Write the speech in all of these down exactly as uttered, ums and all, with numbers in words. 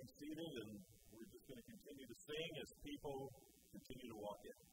be seated, and we're just going to continue to sing as people continue to walk in.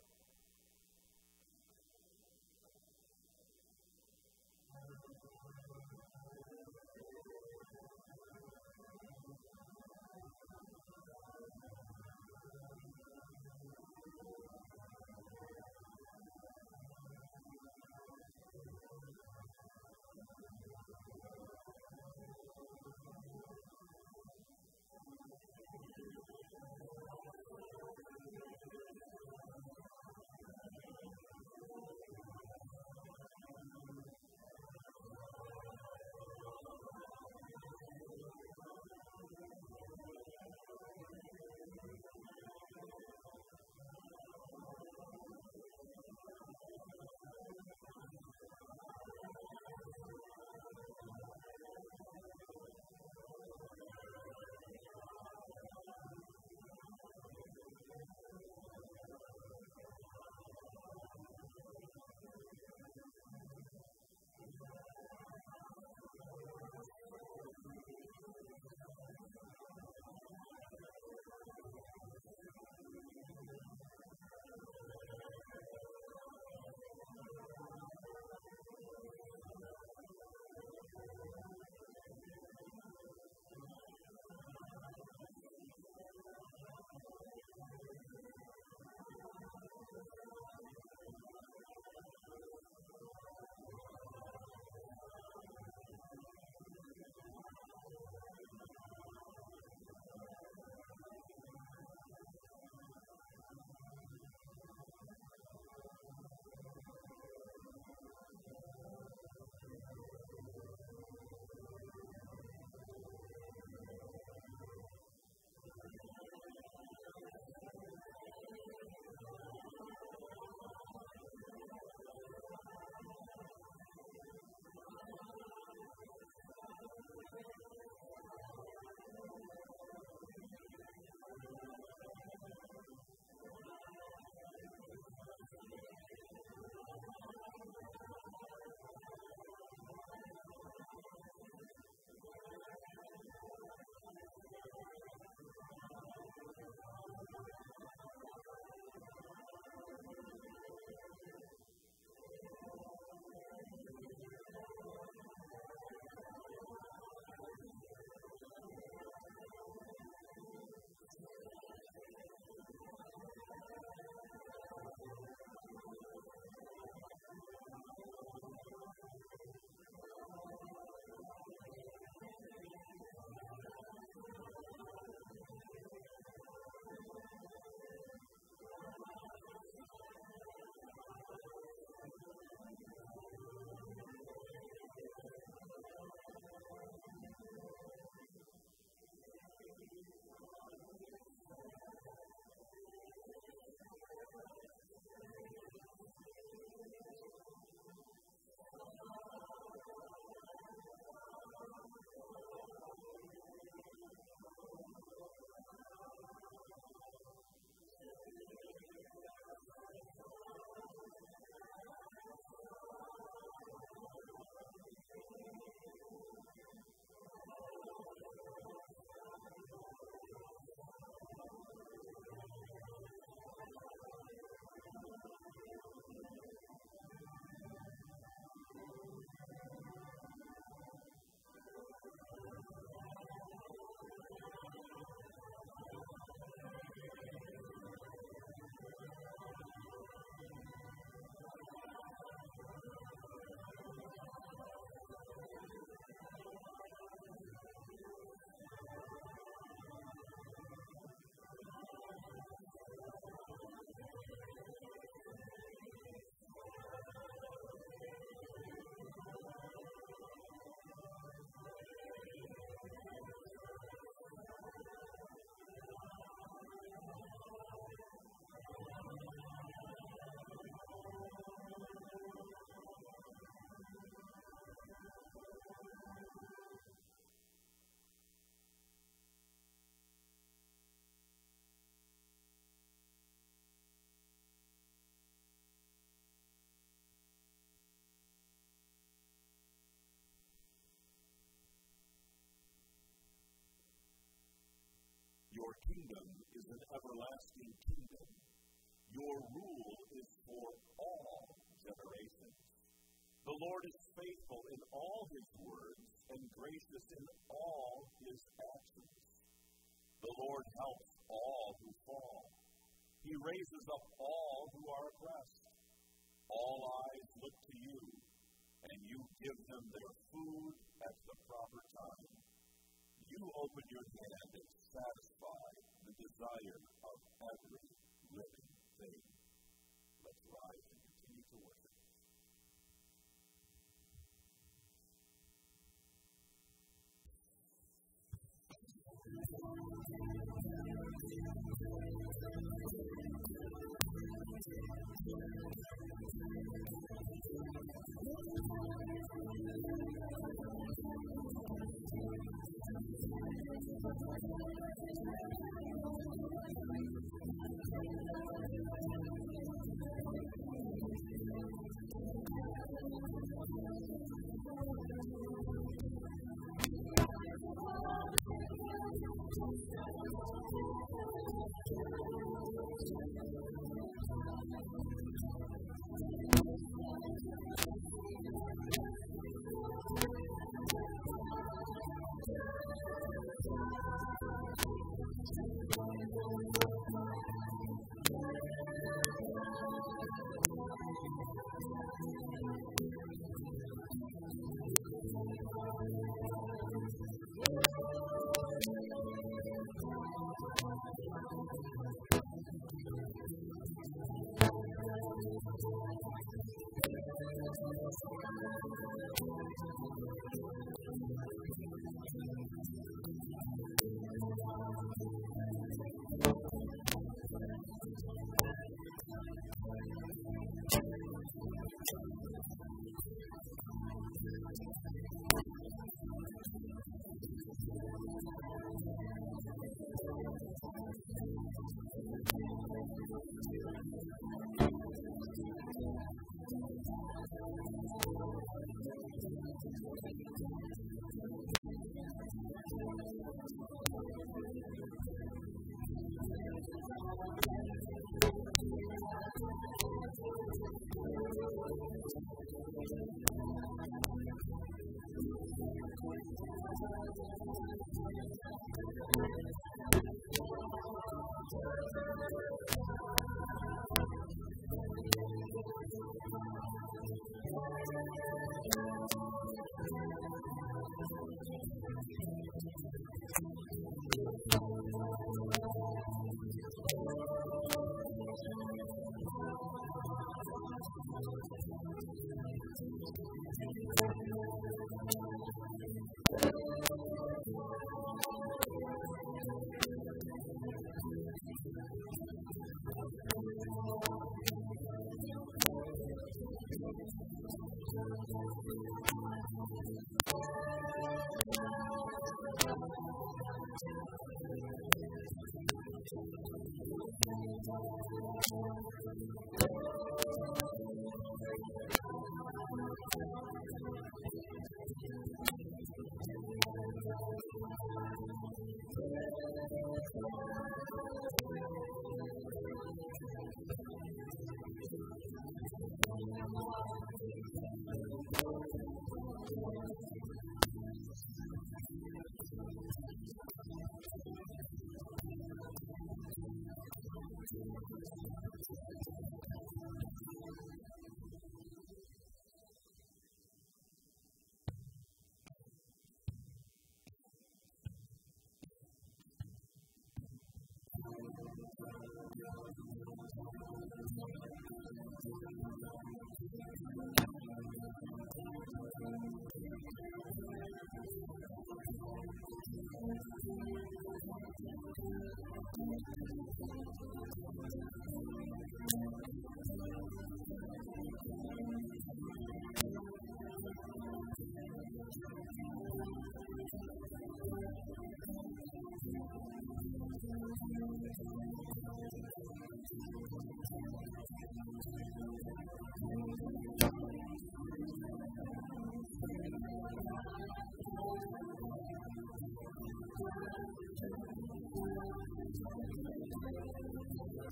your kingdom is an everlasting kingdom. Your rule is for all generations. The Lord is faithful in all his words and gracious in all his actions. The Lord helps all who fall. He raises up all who are oppressed. All eyes look to you, and you give them their food at the proper time. You open your hand and satisfy the desire of every living thing. Let's rise and continue to worship.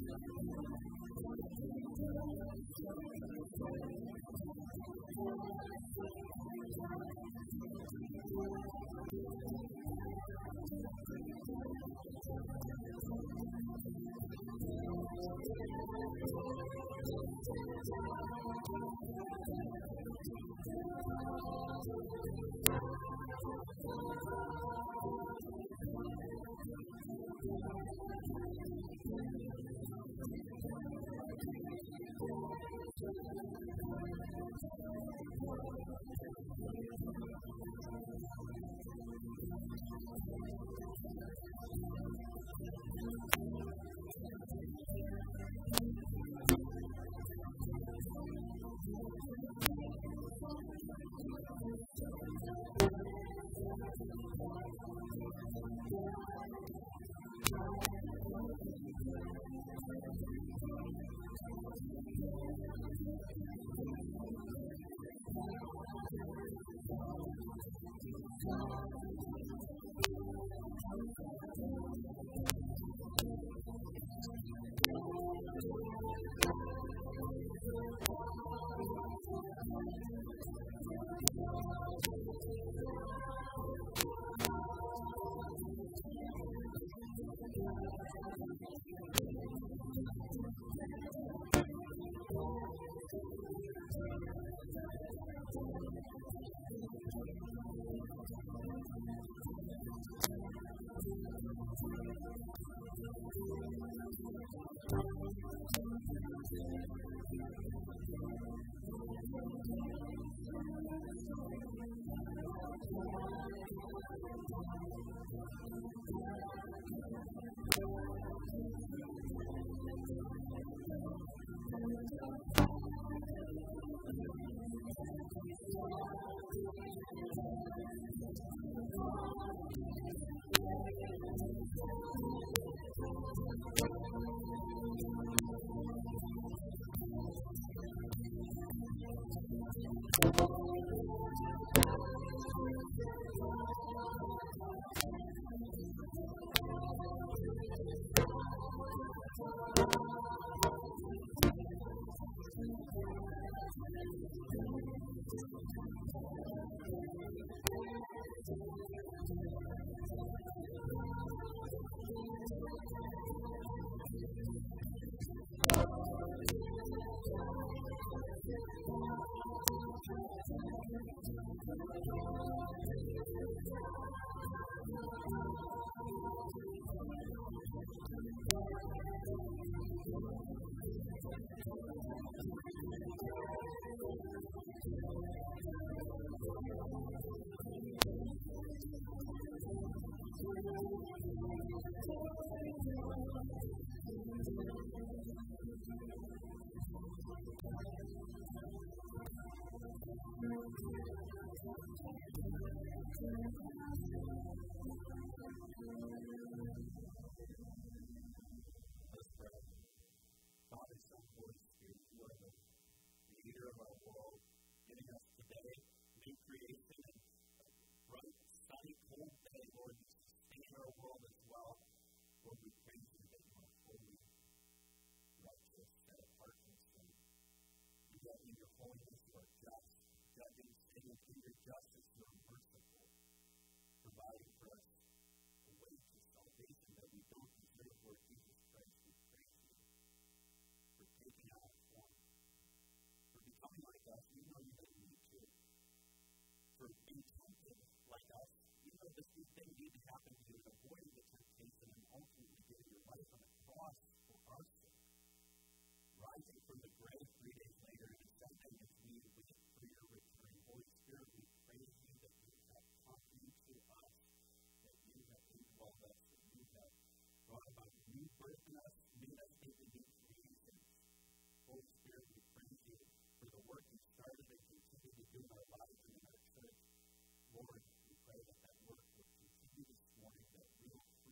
Lord, we pray that that work would continue this morning, that we will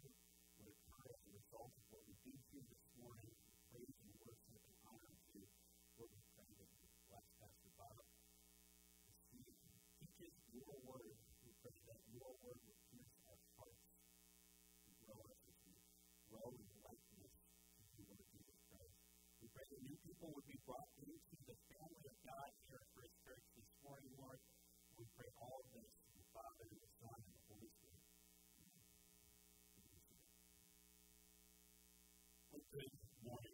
people would be brought into the family of God here at First Church this morning, Lord. We pray all of this in the Father, and the Son, and the Holy Spirit. Good morning.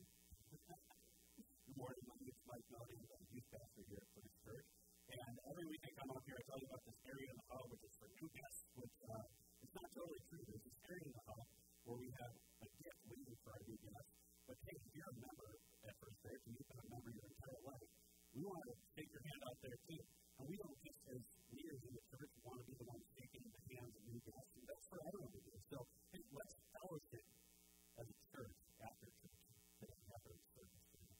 Good morning. My name is Mike Melody. I'm the youth pastor here at First Church. And every week I come up here, I tell you about this area in the hall, which is for new guests, which uh, is not totally true. There's this area in the hall where we have a gift waiting for our new guests. But hey, if you're a member at First Church and you've been a member your entire life, we want to take your hand out there too. And we don't just, as leaders in the church, want to be the ones taking the hands of new guests. And that's for everyone to do. So hey, let's fellowship as a church after church today, after the service today.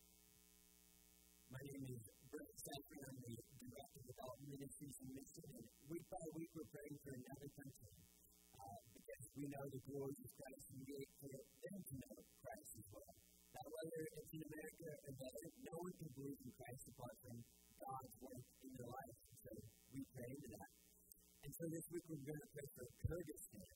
My name is Brett Sanford. I'm the Director of Adult Ministries and Mission. And week by week, we're praying for another country uh, because we know the glory of Christ and we get for them to know Christ as well. Now, whether it's in America or better, no one can believe in Christ apart from God's work in their life. So we pray into that. And so this week, we're going to pray for Kyrgyzstan.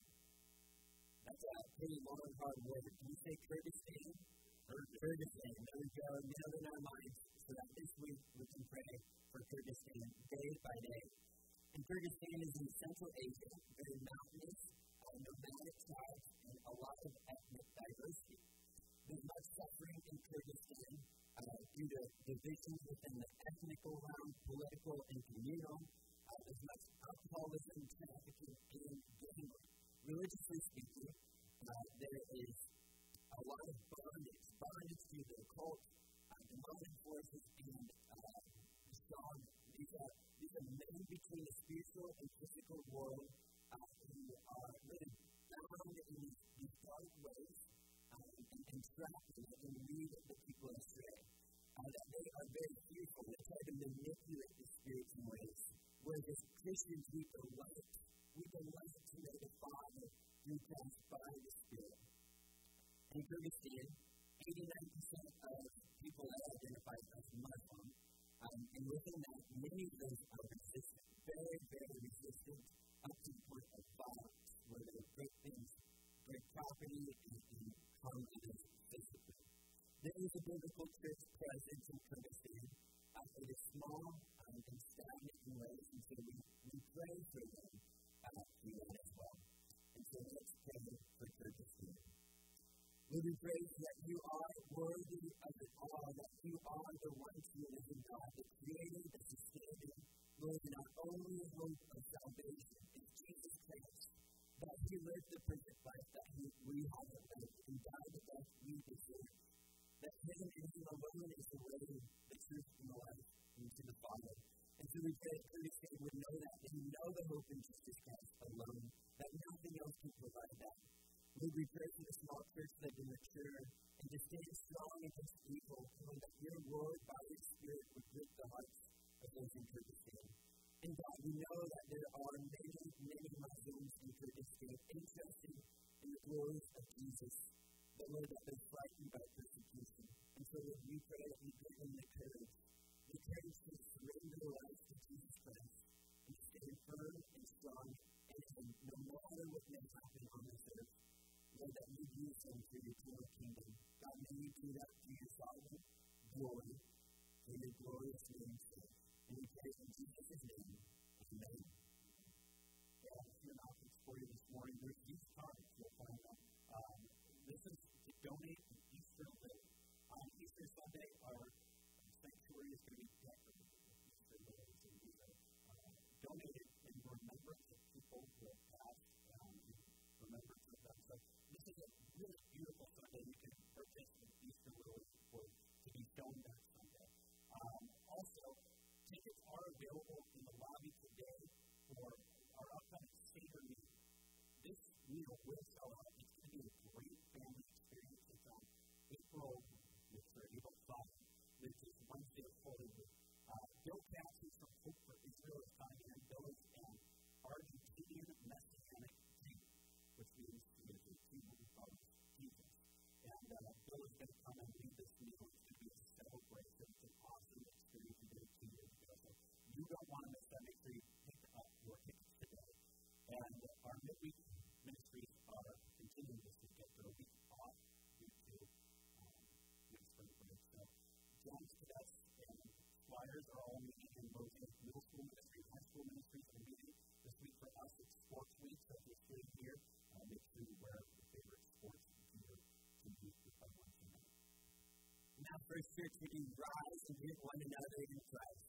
That's a pretty long, hard word. Can you say Kyrgyzstan? Kyrgyzstan. There we go. Nailed in our minds. So that this week we can pray for Kyrgyzstan day by day. And Kyrgyzstan is in Central Asia, very mountainous, uh, nomadic tribes, and a lot of ethnic diversity. There's much suffering in Kyrgyzstan uh, due to divisions within the ethnical realm, political and communal. Uh, there's much alcoholism, trafficking, and gambling. Religiously speaking, uh, there is a lot of bondage, bondage to the occult, uh, demonic forces, and uh, strong. These are, these are men between the spiritual and physical world uh, who are really bound in these, these dark ways um, and, and trapped in it and lead the people astray. Uh, that they are very fearful. They try to manipulate the spirits in ways. Whereas as Christians, we delight. We delight to know the Father through Christ by the Spirit. In Kyrgyzstan, eighty-nine percent of people that identify as Muslim, um, and within that, many of those are resistant, very, very resistant, up to the point of violence, where they break things, break property, and, and harm others physically. There is a biblical church presence in Kyrgyzstan. Uh, it is small um, and stagnant in ways, and so we, we pray for them uh, through that as well. And so let's pray for Kyrgyzstan. Lord, we praise that you are worthy of it all, that you are the one true living God, the creator, the sustainer, Lord, and our only hope of salvation is Jesus Christ, that he lived the perfect life that he, we haven't lived, and died the death we deserve, that him and him alone is the way, the truth, and the life into the Father. And so we pray that Kyrgyzstan would know that, they know the hope in Jesus Christ alone, that nothing else can provide that. Lord, we pray for the small church that will mature and to stand strong against evil, knowing that your word by your Spirit would grip the hearts of those in Kyrgyzstan. And God, we know that there are many, many Muslims in Kyrgyzstan interested in the glories of Jesus, but Lord, that they're frightened by persecution. And so, Lord, we pray that you give them the courage, the courage to surrender their lives to Jesus Christ and to stand firm and strong, and no matter what may happen on this earth, Lord, that you use them for your eternal kingdom. God, may you do that for your sovereign glory, for your glorious name's sake. And we pray in Jesus' name. Amen. Yeah, a few announcements for you this morning. There's youth cards. You'll find them. Um, this is to donate to Easter Lily. On Easter Sunday, our sanctuary is going to be decorated with Easter lilies. And these are uh, donated in remembrance of people who have passed, um, in remembrance of them. So this is a really beautiful Sunday. You can purchase an Easter lily for to be shown that Sunday. Um, also, tickets are available in the lobby today for our upcoming Seder meal. This meal will sell out. It's going to be a great family experience. It's on April, which is April fifth, which is Wednesday of Holy Week. Uh, Bill Cassidy from Hope for Israel is coming in. Bill is an Argentinian Messianic Jew, which means he is a Jew who follows Jesus. And uh, Bill is going to come and lead this meal. It's going to be a celebration. It's an awesome experience. We did it two years ago. So you don't want to miss that. Make sure you pick up your tickets today. And our midweek ministries are young cadets and squires are all meeting in both middle school ministry and high school ministries are meeting. This week for us, it's sports week, so if you're sitting here, uh, make sure you wear your favorite sports gear to meet with everyone tonight. Now, First Church, we do rise and greet one another in Christ.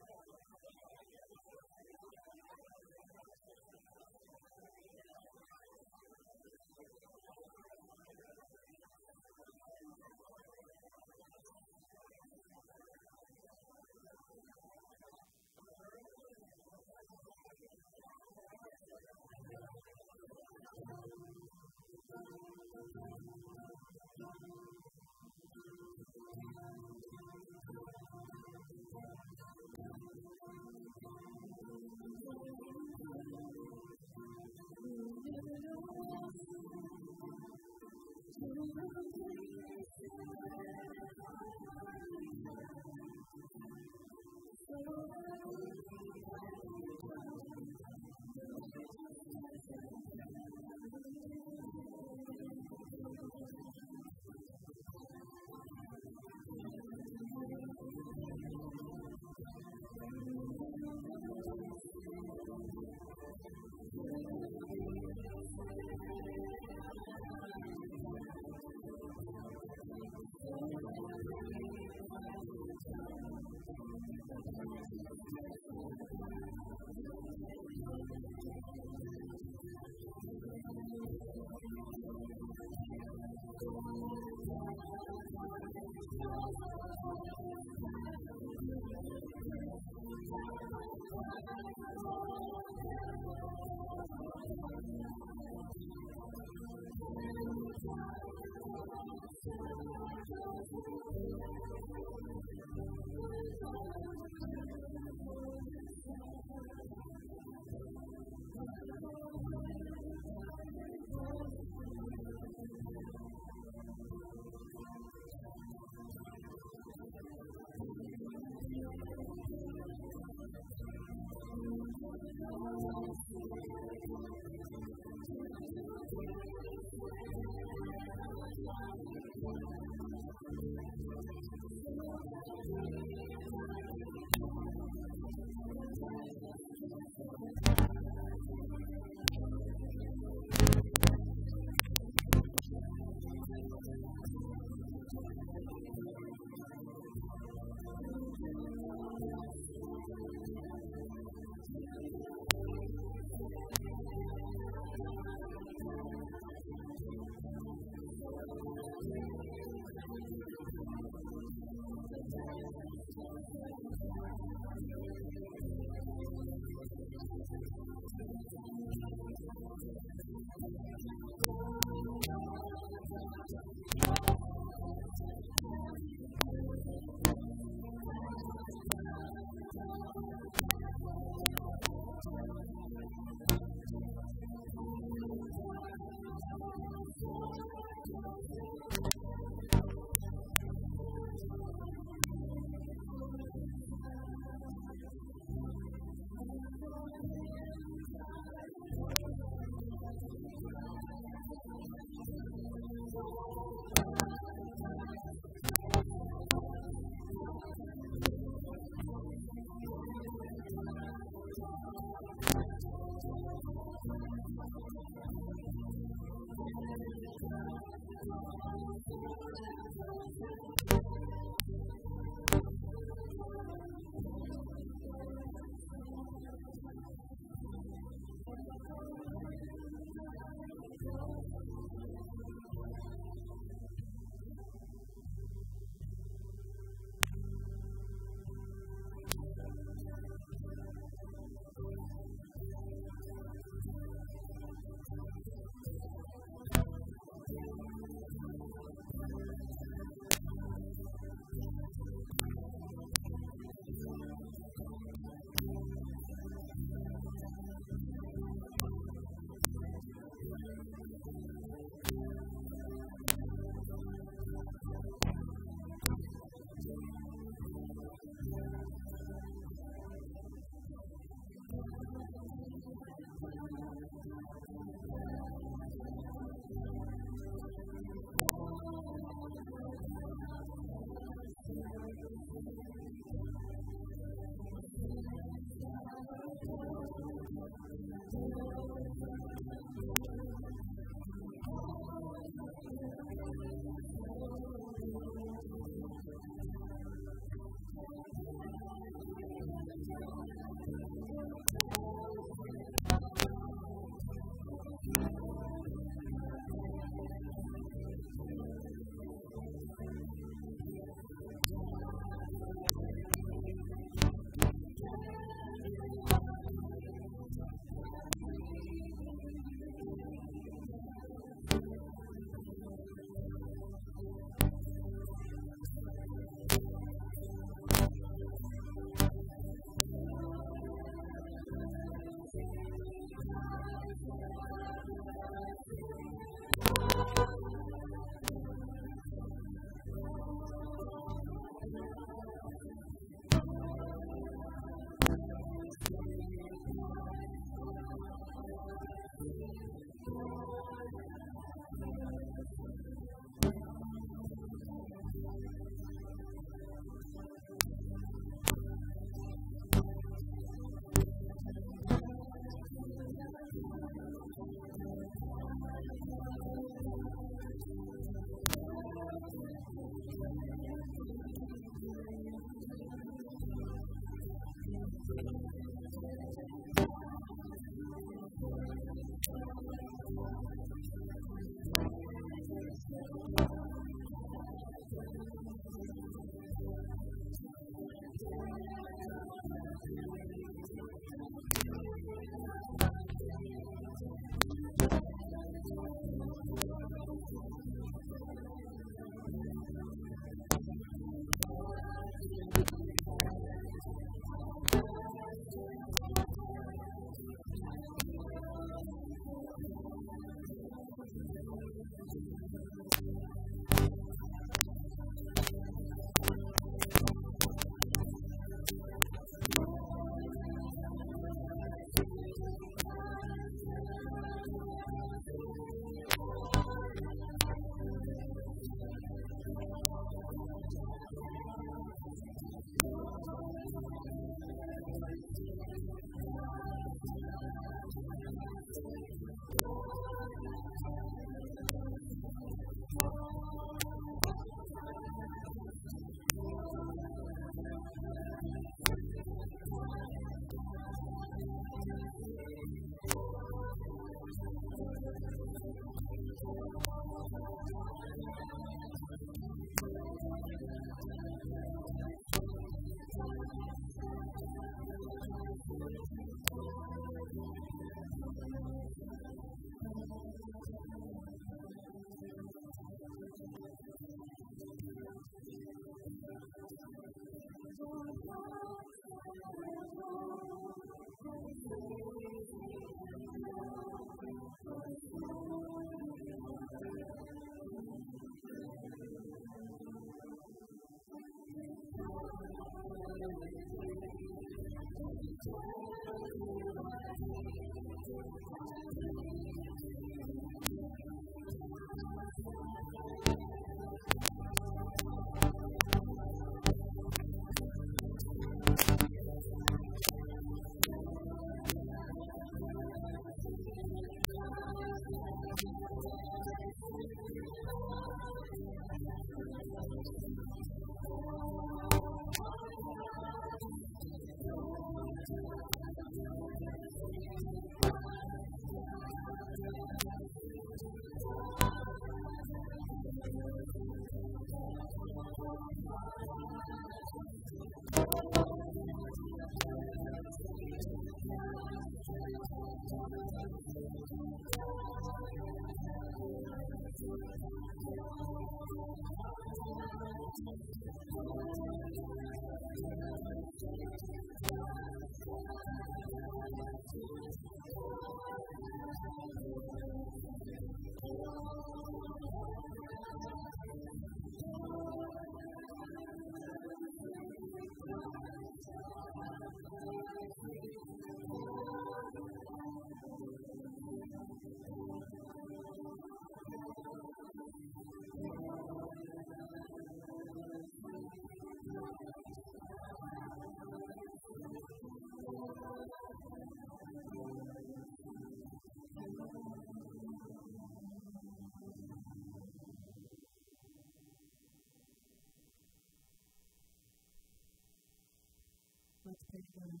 Let's pray together.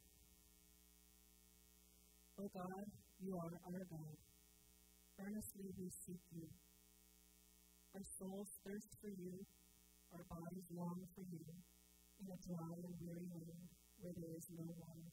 O God, you are our God. Earnestly we seek you. Our souls thirst for you, our bodies long for you, in a dry and weary land where there is no water.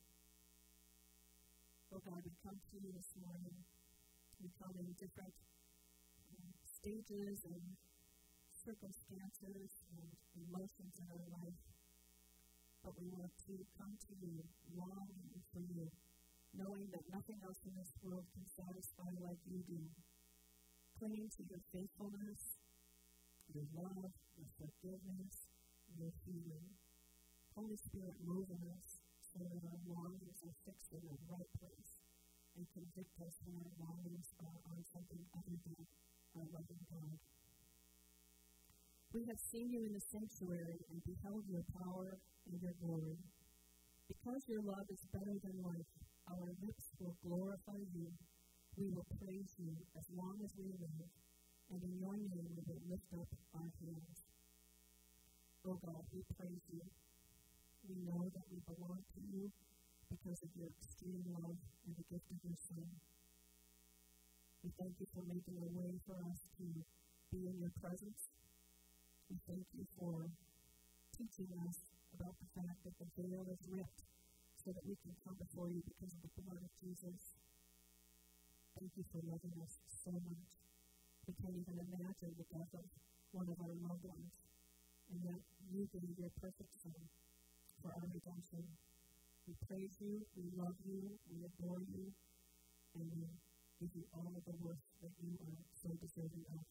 O God, we come to you this morning. We come in different um, stages and circumstances and emotions in our life. But we want to come to you, longing for you, knowing that nothing else in this world can satisfy like you do. Clinging to your faithfulness, your love, your forgiveness, your healing. Holy Spirit, move in us so that our longings are fixed in the right place, and convict us when our longings are on something other than our loving God. We have seen you in the sanctuary and beheld your power and your glory. Because your love is better than life, our lips will glorify you. We will praise you as long as we live, and in your name we will lift up our hands. O God, we praise you. We know that we belong to you because of your extreme love and the gift of your Son. We thank you for making a way for us to be in your presence. We thank you for teaching us about the fact that the veil is ripped so that we can come before you because of the blood of Jesus. Thank you for loving us so much. We can't even imagine the death of one of our loved ones, and yet you gave your perfect Son for our redemption. We praise you, we love you, we adore you, and we give you all of the worth that you are so deserving of.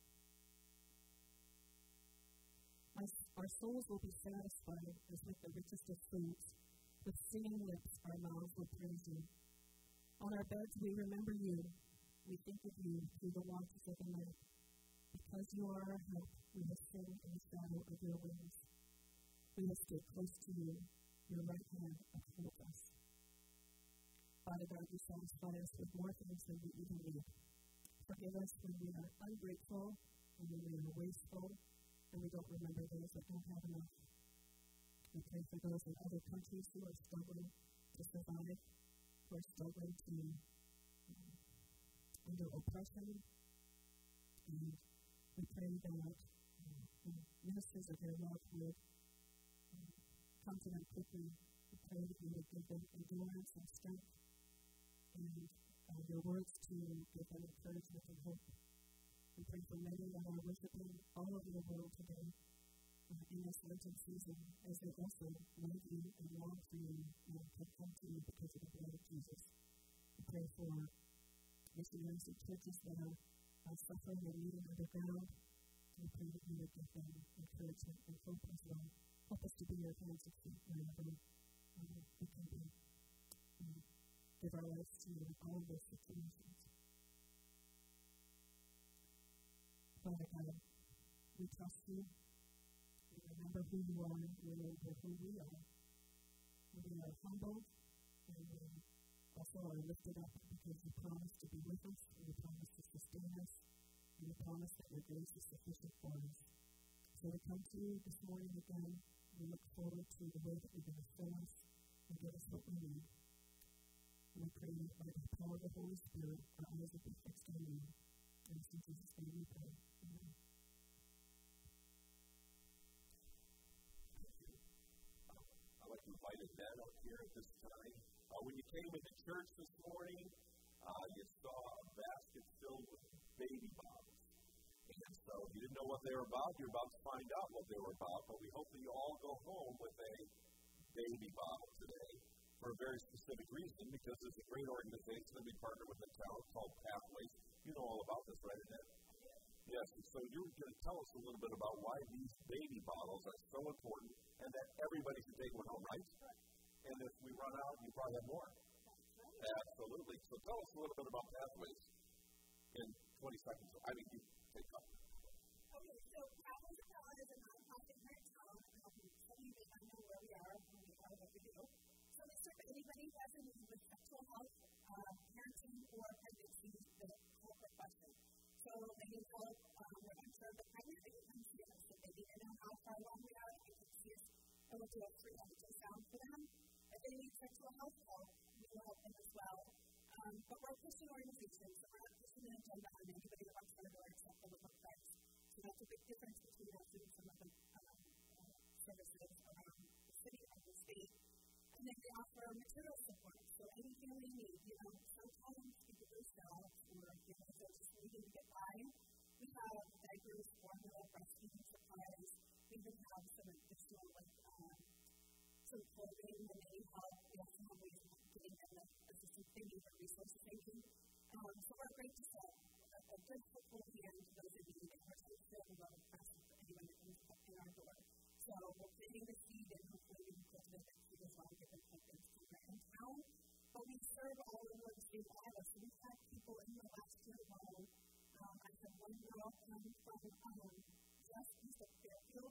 Our souls will be satisfied as with the richest of foods. With singing lips, our mouths will praise you. On our beds, we remember you. We think of you through the watches of the night. Because you are our help, we have sinned in the shadow of your wings. We have stood close to you. Your right hand upholds us. Father God, you satisfy us with more things than we even need. Forgive us when we are ungrateful, when we are wasteful, and we don't remember those that don't have enough. We pray for those in other countries who are struggling to survive, who are struggling to um, under oppression. And we pray that um, the ministers of your love would um, come to them quickly. We pray that you would give them endurance and strength, and uh, your words to give them encouragement and hope. We pray for many that are worshiping all over the world today uh, in this Lenten season as they also love you and long for you and can come to you because of the blood of Jesus. We pray for missionaries and churches that are uh, suffering and meeting underground. We pray that you would give them encouragement and hope as well. Help us to be your hands and feet wherever um, we can be. Um, give our lives to you in all of those situations. Father God, we trust you. We remember who you are. We remember who we are. We are humbled, and we also are lifted up because you promise to be with us, and you promise to sustain us, and you promise that your grace is sufficient for us. So we come to you this morning again. We look forward to the way that you're going to fill us and give us what we need. And we pray that by the power of the Holy Spirit, our eyes will be fixed on you. And in Jesus' name we pray. Amen. and men up here at this time. Uh, when you came into church this morning, uh, you saw a basket filled with baby bottles. And so if you didn't know what they were about, you're about to find out what they were about. But we hope that you all go home with a baby bottle today for a very specific reason, because there's a great organization that we partner with in town called Pathways. You know all about this, right, Annette? Yes, and so you're going to tell us a little bit about why these baby bottles are so important and that everybody should take one home, right? And if we run out, you probably have more. Absolutely. So tell us a little bit about Pathways in twenty seconds. I mean, you take up. Okay, so Pathways of God is a nonprofit here in town. Um, some of you may not know where we are, who we are, what we do. So we serve anybody who has a need with sexual health, uh, parenting, or pregnancy, the whole profession. So they need help. Um, we're going to serve the pregnant. They can come see us. If they need to know how far along we are, they can see us, and we'll do a free ultrasound for them. If they need sexual health help, we will help them as well. Um, but we're a Christian organization, so we're not pushing an agenda on anybody that walks through the door except the love of Christ. So that's a big difference between us and some of the um, uh, services around the city and the state. And then they offer material support. So anything we need, you know, sometimes people do sell or families are just needing to get by. We have diapers, formula, breastfeeding supplies. We even have some additional, like, um, some clothing that they need help. We also have ways of getting them the assistance they need or resources they need. Um, so we're great to sell a, a good helpful hand to those in need, and we're trying to serve the love of Christ for anyone that comes up in our door. So we're planting the seed, and hopefully we can cultivate that seed as well and get them focused here in town. But we serve all over the state of Iowa. So we've had people in the last year alone. Um, I had one girl come from um, just east of Fairfield.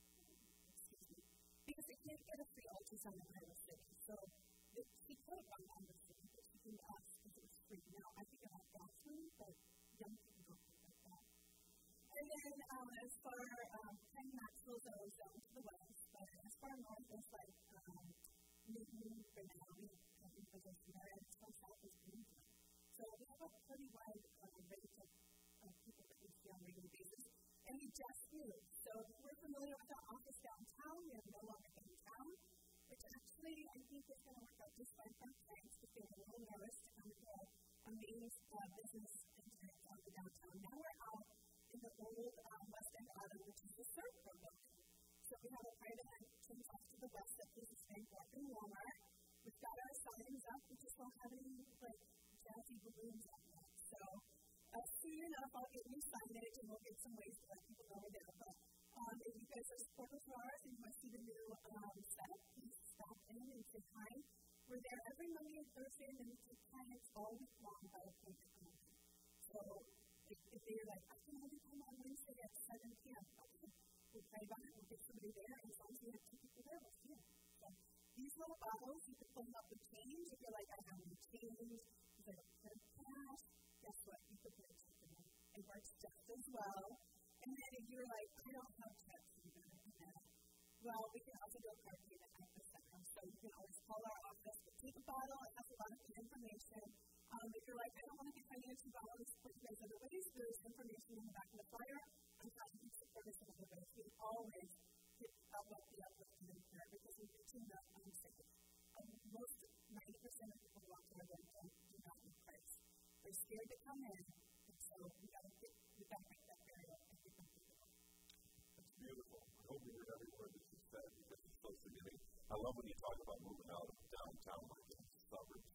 Excuse me. Because they can't get a free ultrasound in Iowa City. So it, she could have gone to Iowa City, but she came to us because it was free. Now, I think about Boston, but young people don't think like that. And then um, as far um, kind of Maxwell goes down to the west, but as far north as like um, Newton, Grinnell, and University of Maryland, as far south as Greenville. So we have a pretty wide um, range of uh, people that we see on a regular basis. And we just moved. So if we're familiar with our office downtown, we are no longer downtown, which actually I think is going to work out just fine for our clients because they were a little nervous to come into a main uh, business entrance on the downtown. Now we're out in the old um, West End Auto, which is the Servpro building. So we have a private entrance off to the west that faces Bancorp and Walmart. We've got our signs up. We just don't have any like jazzy balloons up yet. So uh, soon enough, I'll get new signage and we'll get some ways to let people know we're there. But um, if you guys are supporters of ours and you want to see the new um, setup, please stop in and say hi. We're there every Monday and Thursday, and then we take clients all week long by appointment only. So if, if they're like, I can only come on Wednesday at seven p.m., okay, we'll pray about it, we'll get somebody there, and as long as we have two people there, we'll see them. So these little bottles, you can fill them up with change. If you're like, I have no change, if I don't have cash, guess what? You can put a check in them. It works just as well. And then if you're like, I don't have checks either, well, we can also do a card payment at the center. So you can always call our office, but take a bottle, it has a lot of good information. Um, if you're like, I don't want to be financially bottles, put you guys other ways, there's information in the back of the flyer on how you can support us in other ways. We always get about the uplifting in prayer because we're reaching the unsafe. Um, most ninety percent of people who walk through our door don't do not know Christ. They're scared to come in, and so we got to get we got to break that barrier and get them through the door. That's beautiful. I hope you heard every word that you said because it's so significant. I love when you talk about moving out of downtown like the suburbs.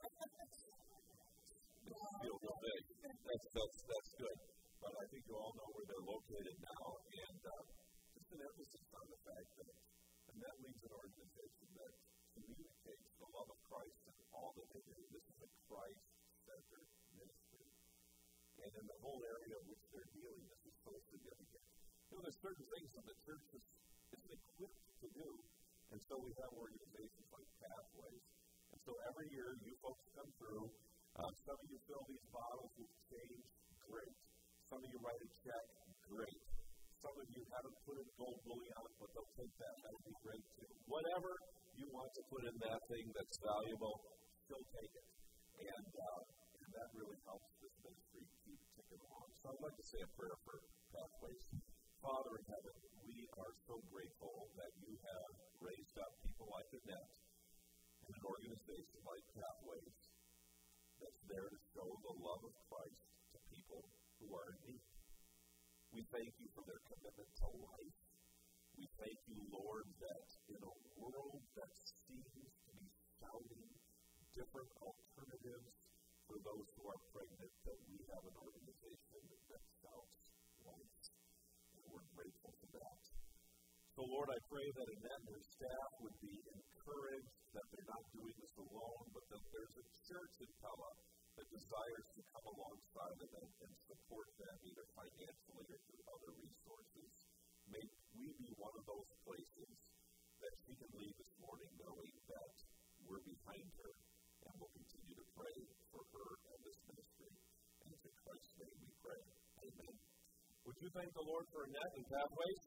This feels real big. That's, that's, that's good. But I think you all know where they're located now. And uh, just an emphasis on the fact that, and that leads an organization that communicates the love of Christ in all that they do. This is a Christ-centered ministry. And in the whole area of which they're dealing, this is so significant. You know, there's certain things that the church is, is equipped to do. And so we have organizations like Pathways. And so every year you folks come through. Um, some of you fill these bottles with change, great. Some of you write a check, great. Some of you haven't put in gold bullion, but they'll take that. That would be great too. Whatever you want to put in that thing that's valuable, still take it. And, uh, and that really helps this ministry keep ticking along. So I'd like to say a prayer for Pathways. Father in heaven, we are so grateful that you have raised up people like Annette and an organization like Pathways that's there to show the love of Christ to people who are in need. We thank you for their commitment to life. We thank you, Lord, that in a world that seems to be sounding different alternatives for those who are pregnant, that we have an organization that shouts life. And we're grateful for that. So, Lord, I pray that Annette and her staff would be encouraged that they're not doing this alone, but that there's a church in Pella that desires to come alongside of them and support them either financially or through other resources. May we be one of those places that she can leave this morning knowing that we're behind her and will continue to pray for her and this ministry. And in Christ's name we pray. Amen. Would you thank the Lord for Annette and Pathways?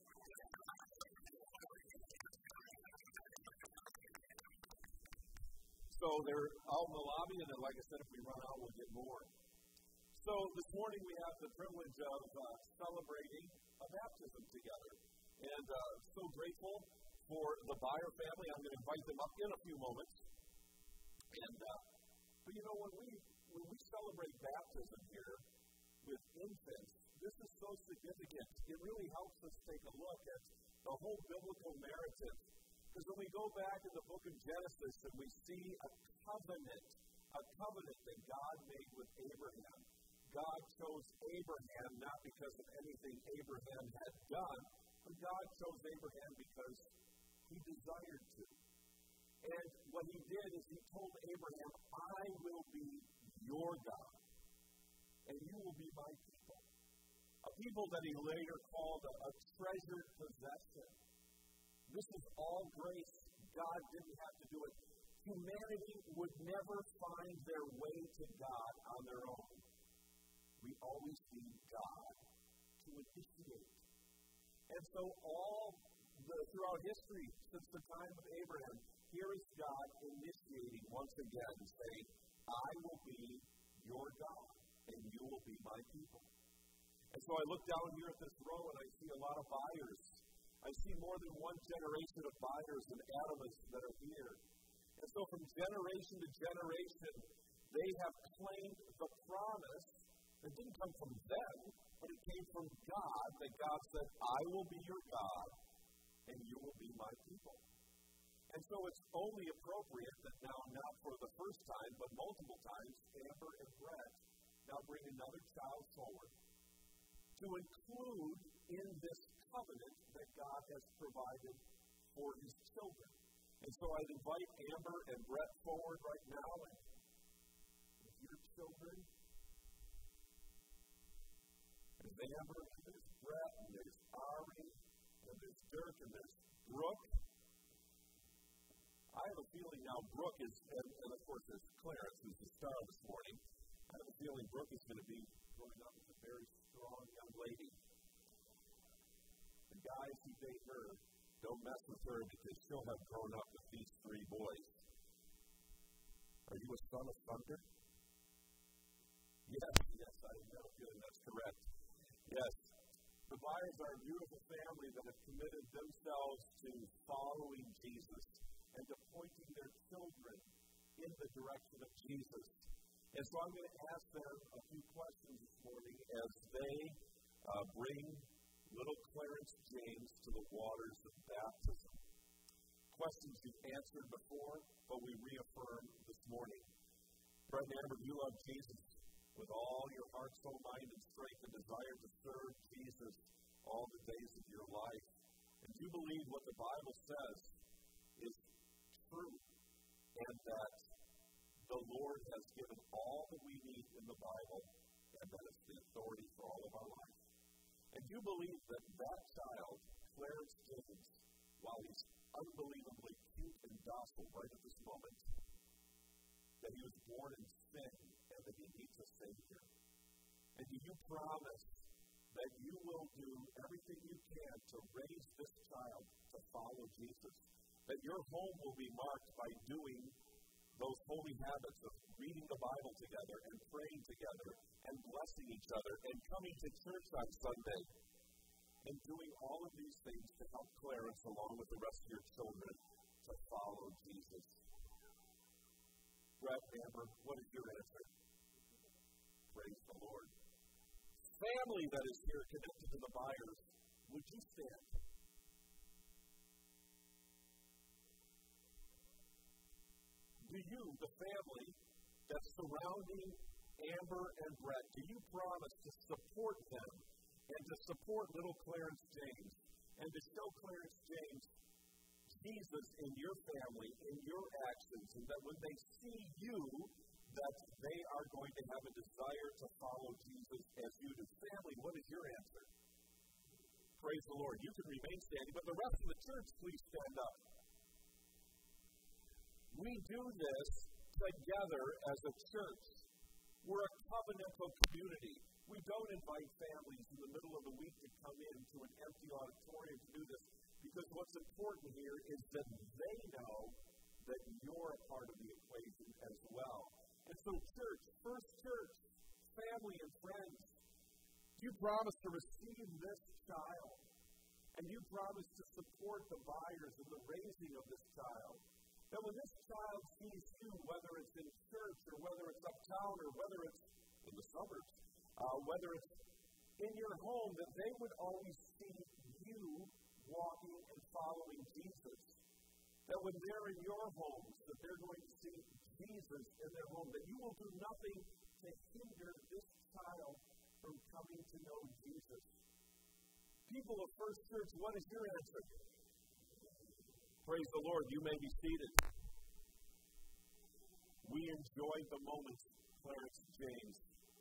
So they're out in the lobby, and then, like I said, if we run out, we'll get more. So this morning we have the privilege of uh, celebrating a baptism together. And uh, so grateful for the Byer family. I'm going to invite them up in a few moments. And, uh, but you know, when we, when we celebrate baptism here with infants, this is so significant. It really helps us take a look at the whole biblical narrative. Because when we go back in the book of Genesis and we see a covenant, a covenant that God made with Abraham, God chose Abraham not because of anything Abraham had done, but God chose Abraham because he desired to. And what he did is he told Abraham, I will be your God, and you will be my people. A people that he later called a, a treasured possession. This is all grace. God didn't have to do it. Humanity would never find their way to God on their own. We always need God to initiate. And so all the, throughout history, since the time of Abraham, here is God initiating once again, saying, I will be your God, and you will be my people. And so I look down here at this row, and I see a lot of buyers. I see more than one generation of buyers and Atomists that are here. And so from generation to generation, they have claimed the promise that didn't come from them, but it came from God, that God said, I will be your God, and you will be my people. And so it's only appropriate that now, not for the first time, but multiple times, Amber and Brett now bring another child forward to include in this covenant that God has provided for his children. And so I'd invite Amber and Brett forward right now. And with your children, there's Amber, and there's Brett, and there's Ari, and there's Dirk, and there's Brooke. I have a feeling now Brooke is, and, and of course there's Clarence, who's the star this morning. I have a feeling Brooke is going to be growing up as a very strong young lady. The guys who date her, don't mess with her because she'll have grown up with these three boys. Are you a son of thunder? Yes, yes, I have a feeling that's correct. Yes. The Byers are a beautiful family that have committed themselves to following Jesus and to pointing their children in the direction of Jesus. And so I'm going to ask them a few questions this morning as they uh, bring little Clarence James to the waters of baptism. Questions you've answered before, but we reaffirm this morning. Brett and Amber, you love Jesus with all your heart, soul, mind, and strength, and desire to serve Jesus all the days of your life. And you believe what the Bible says is true, and that the Lord has given all that we need in the Bible, and that it's the authority for all of our life. And you believe that that child, Clarence James, while he's unbelievably cute and docile right at this moment, that he was born in sin and that he needs a Savior. And do you promise that you will do everything you can to raise this child to follow Jesus? That your home will be marked by doing those holy habits of reading the Bible together and praying together and blessing each other and coming to church on Sunday. and doing all of these things to help Clarence, along with the rest of your children, to follow Jesus. Brett, Amber, what is your answer? Praise the Lord. Family that is here connected to the buyers, would you stand? Do you, the family that's surrounding Amber and Brett, do you promise to support them and to support little Clarence James and to show Clarence James Jesus in your family, in your actions, and that when they see you, that they are going to have a desire to follow Jesus as you do? Family, what is your answer? Praise the Lord. You can remain standing, but the rest of the church, please stand up. We do this together as a church. We're a covenantal community. We don't invite families in the middle of the week to come into an empty auditorium to do this, because what's important here is that they know that you're a part of the equation as well. And so church, first church, family and friends, you promise to receive this child, and you promise to support the buyers in the raising of this child. That when this child sees you, whether it's in church or whether it's uptown or whether it's in the suburbs, uh, whether it's in your home, that they would always see you walking and following Jesus. That when they're in your homes, that they're going to see Jesus in their home. That you will do nothing to hinder this child from coming to know Jesus. People of First Church, what is your answer? Praise the Lord. You may be seated. We enjoyed the moments, Clarence James.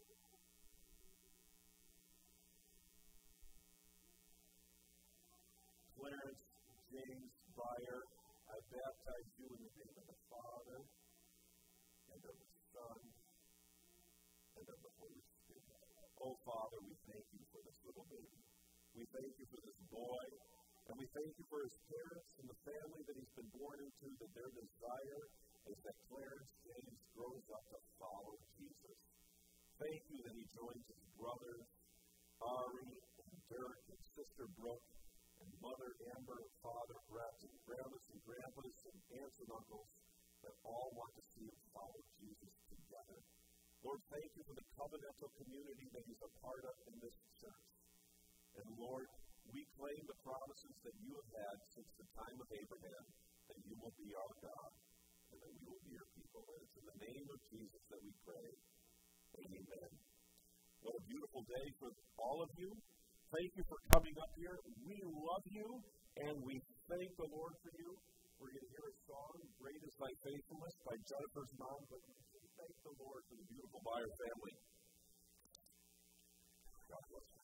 Clarence James Byer, I baptize you in the name of the Father, and of the Son, and of the Holy Spirit. Oh, Father, we thank you for this little baby. We thank you for this boy. And we thank you for his parents and the family that he's been born into, that their desire is that Clarence James grows up to follow Jesus. Thank you that he joins his brothers, Ari and Dirk and sister Brooke, and mother Amber, father Brett, and grandmas and grandpas, and aunts and uncles that all want to see him follow Jesus together. Lord, thank you for the covenantal community that he's a part of in this church. And Lord, we claim the promises that you have had since the time of Abraham, that you will be our God, and that we will be your people. And it's in the name of Jesus that we pray. Amen. What a beautiful day for all of you. Thank you for coming up here. We love you, and we thank the Lord for you. We're going to hear a song, Great is Thy Faithfulness, by Jennifer's mom, but we thank the Lord for the beautiful Byer family. God bless you.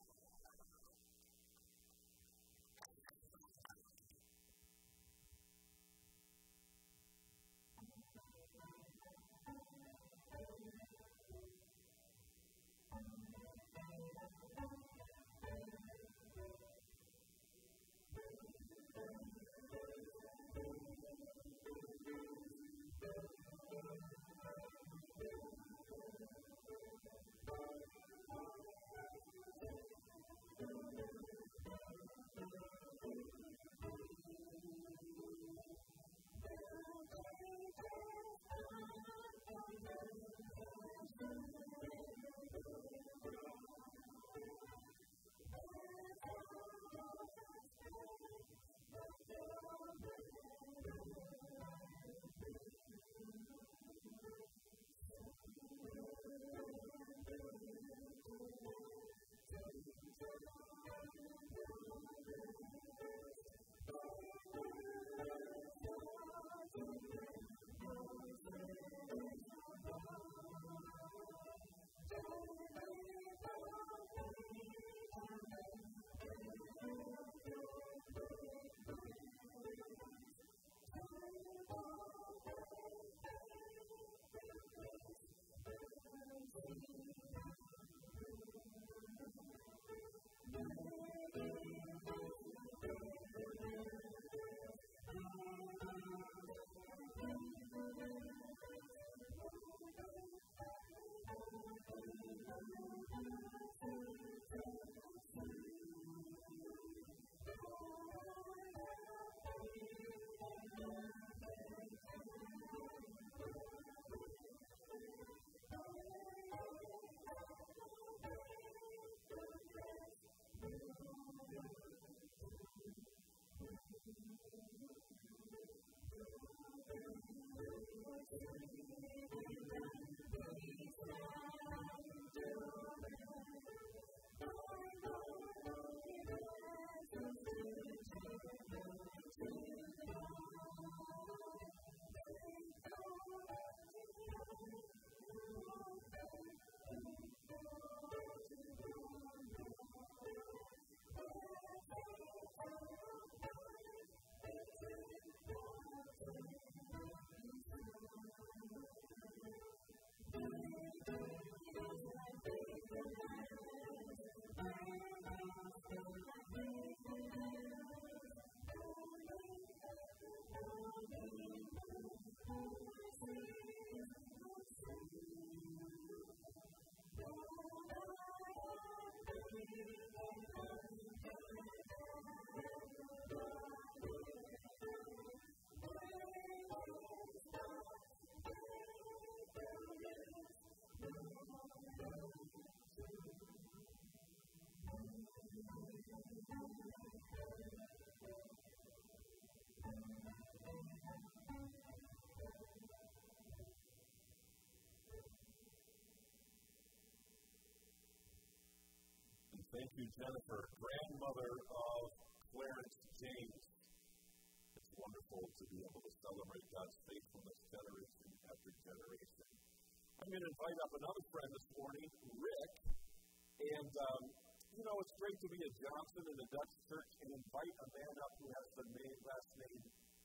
Thank you, Jennifer, grandmother of Clarence James. It's wonderful to be able to celebrate God's faithfulness generation after generation. I'm going to invite up another friend this morning, Rick. And, um, you know, it's great to be a Johnson in a Dutch church and invite a man up who has the name, last name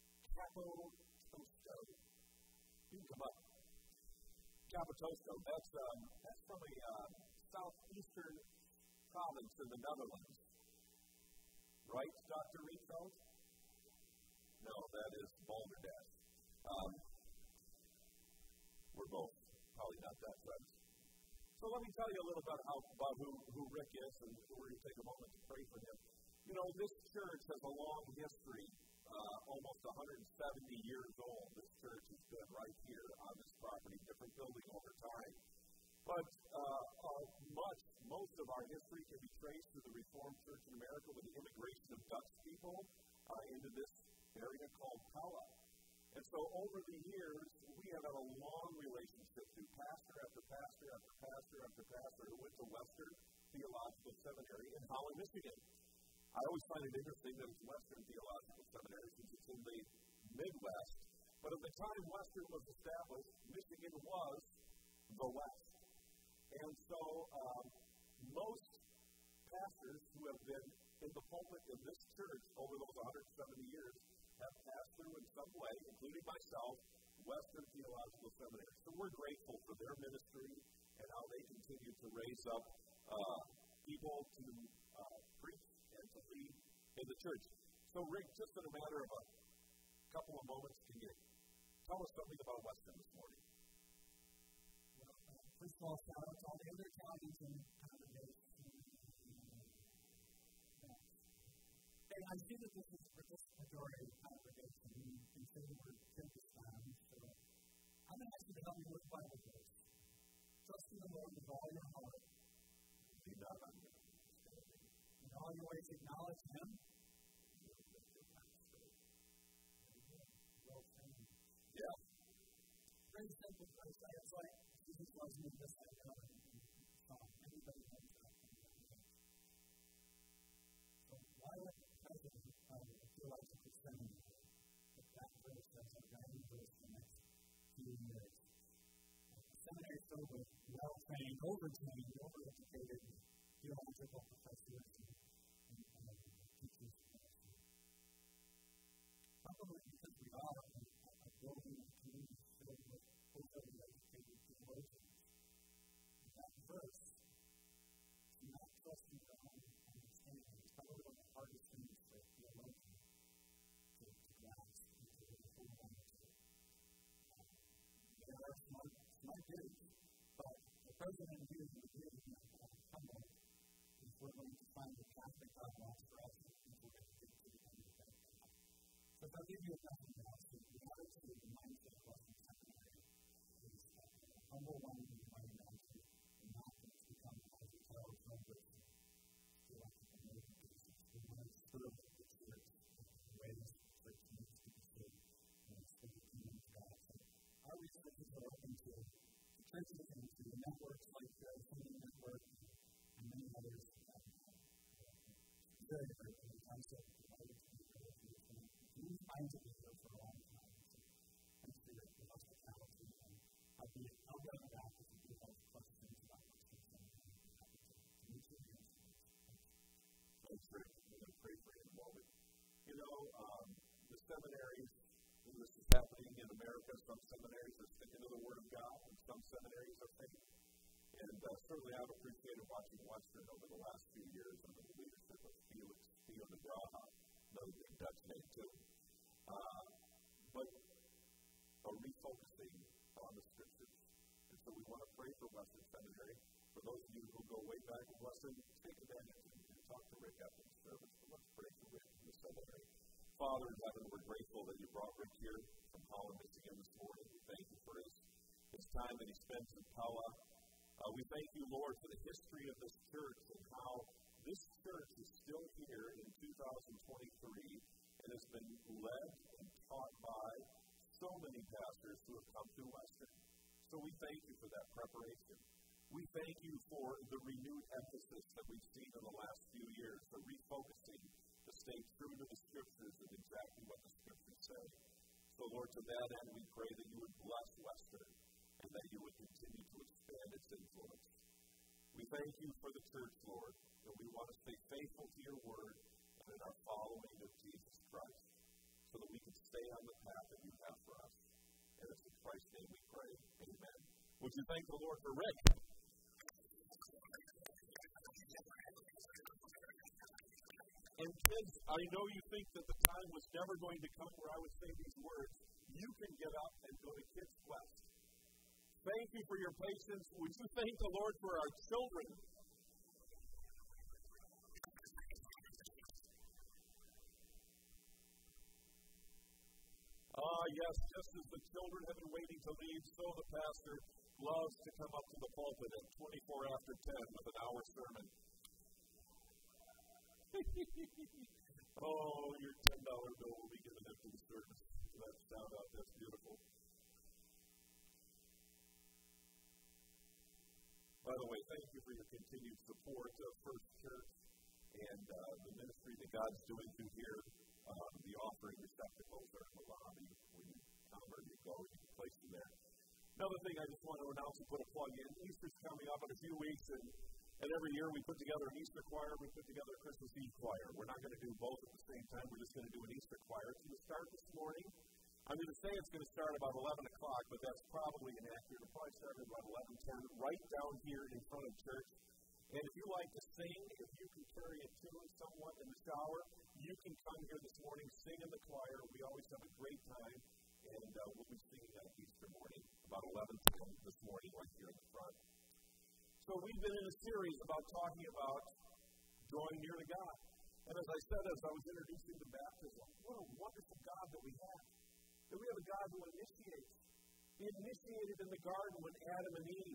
Capitosto. You can come up. Capitosto, that's, um, that's from a uh, southeastern province in the Netherlands. Right, Doctor Rietfeld? No, that is Balderdash. Um, we're both probably not that friends. So let me tell you a little bit how, about who, who Rick is, and we're going to take a moment to pray for him. You know, this church has a long history, uh, almost one hundred seventy years old. This church has been right here on this property, different building over time. But uh, uh, much, most of our history can be traced to the Reformed Church in America with the immigration of Dutch people uh, into this area called Pella. And so over the years, we have had a long relationship through pastor after pastor after pastor after pastor who went to Western Theological Seminary in Holland, Michigan. I always find it interesting that it's Western Theological Seminary since it's in the Midwest. But at the time Western was established, Michigan was the West. And so um, most pastors who have been in the pulpit in this church over those one hundred seventy years have passed through in some way, including myself, Western Theological Seminary. So we're grateful for their ministry and how they continue to raise up uh, people to uh, preach and to lead in the church. So Rick, just in a matter of a couple of moments, can you tell us something about Western this morning? Well, uh, first of all, shout out to all the other Italians in the congregation. And I see that this is a participatory congregation. We consider we're Kyrgyzstan, so I'm going to ask you to help me with Bible verse. Trust in the Lord with all your heart. Lean not on your In all your ways acknowledge Him. Well trained. Yeah. Very simple verse. It's like Jesus loves me, this I know. Song. Everybody knows that. So why would the president of the Theological Seminary put that verse as a guiding verse for the next few years? The seminary is filled with well-trained, over-trained, over-educated theological professors and, and uh, teachers. Probably because we are a, a building community filled with over-educated theologians. And that verse, to not trust in your own understanding, is probably one of the hardest things for a theologian to, to grasp and to really hold on to. Um, there are smart, smart dudes, but the president of the university of Humboldt is willing to find the path that God wants for us and we're going to get to the end of that path. So if I give you a nothing else, the attitude, the mindset of Western Seminary is uh, a humble one to be running down to, and not to become, as we tell our members, still like a million cases. We want to serve the church in ways the church needs to be served. And churches and through networks like the Singing Network and many others. Um, very, very good. I'm so delighted to be here with you. It's been really fun to be here for a long time. So thanks for your hospitality. And I'll be I'll go back if you do have questions about what's been said. I'm happy to, to meet you and answer those. Thanks, Rick. I'm going to pray for you in a moment. You know, um, the seminaries, this is happening in America. Some seminaries are sticking to the Word of God, and some seminaries are fake. And uh, certainly I've appreciated watching Western over the last few years under the leadership of Felix Theo de Graha, another big Dutch name too. Uh, but a refocusing on the Scriptures. And so we want to pray for Western Seminary. For those of you who go way back in Western, take advantage and, and talk to Rick after the service. But let's pray for Rick in the seminary. Father in heaven, we're grateful that you brought Rick here from Holland, Michigan this morning. We thank you for his, his time that he spent in Pella. Uh, we thank you, Lord, for the history of this church and how this church is still here in two thousand twenty-three and has been led and taught by so many pastors who have come through Western. So we thank you for that preparation. We thank you for the renewed emphasis that we've seen in the last few years, the refocusing to stay true to the Scriptures and exactly what the Scriptures say. So, Lord, to that end, we pray that you would bless Western and that you would continue to expand its influence. We thank you for the church, Lord, and we want to stay faithful to your word and in our following of Jesus Christ so that we can stay on the path that you have for us. And it's in Christ's name we pray. Amen. Would you thank the Lord for Rick? And kids, I know you think that the time was never going to come where I would say these words. You can get up and go to Kids Quest. Thank you for your patience. Would you thank the Lord for our children? Ah, uh, yes, just as the children have been waiting to leave, so the pastor loves to come up to the pulpit at twenty-four after ten with an hour sermon. Oh, your ten dollar bill will be given after the service. That shout out, that's beautiful. By the way, thank you for your continued support of First Church and uh, the ministry that God's doing through here. Um, the offering receptacles are in the lobby. When you come or you go, you can place them there. Another thing I just want to announce and put a plug in. Easter's coming up in a few weeks, and, and every year we put together an Easter choir, we put together a Christmas Eve choir. We're not going to do both at the same time. We're just going to do an Easter choir. It's going to start this morning. I'm going to say it's going to start about eleven o'clock, but that's probably inaccurate. It'll probably start at about eleven ten, right down here in front of church. And if you like to sing, if you can carry a tune somewhat in the shower, you can come here this morning, sing in the choir. We always have a great time, and uh, we'll be singing on Easter morning, about eleven ten this morning, right here in the front. So we've been in a series about talking about drawing near to God. And as I said, as I was introducing the baptism, what a wonderful God that we have. That we have a God who initiates. He initiated in the garden when Adam and Eve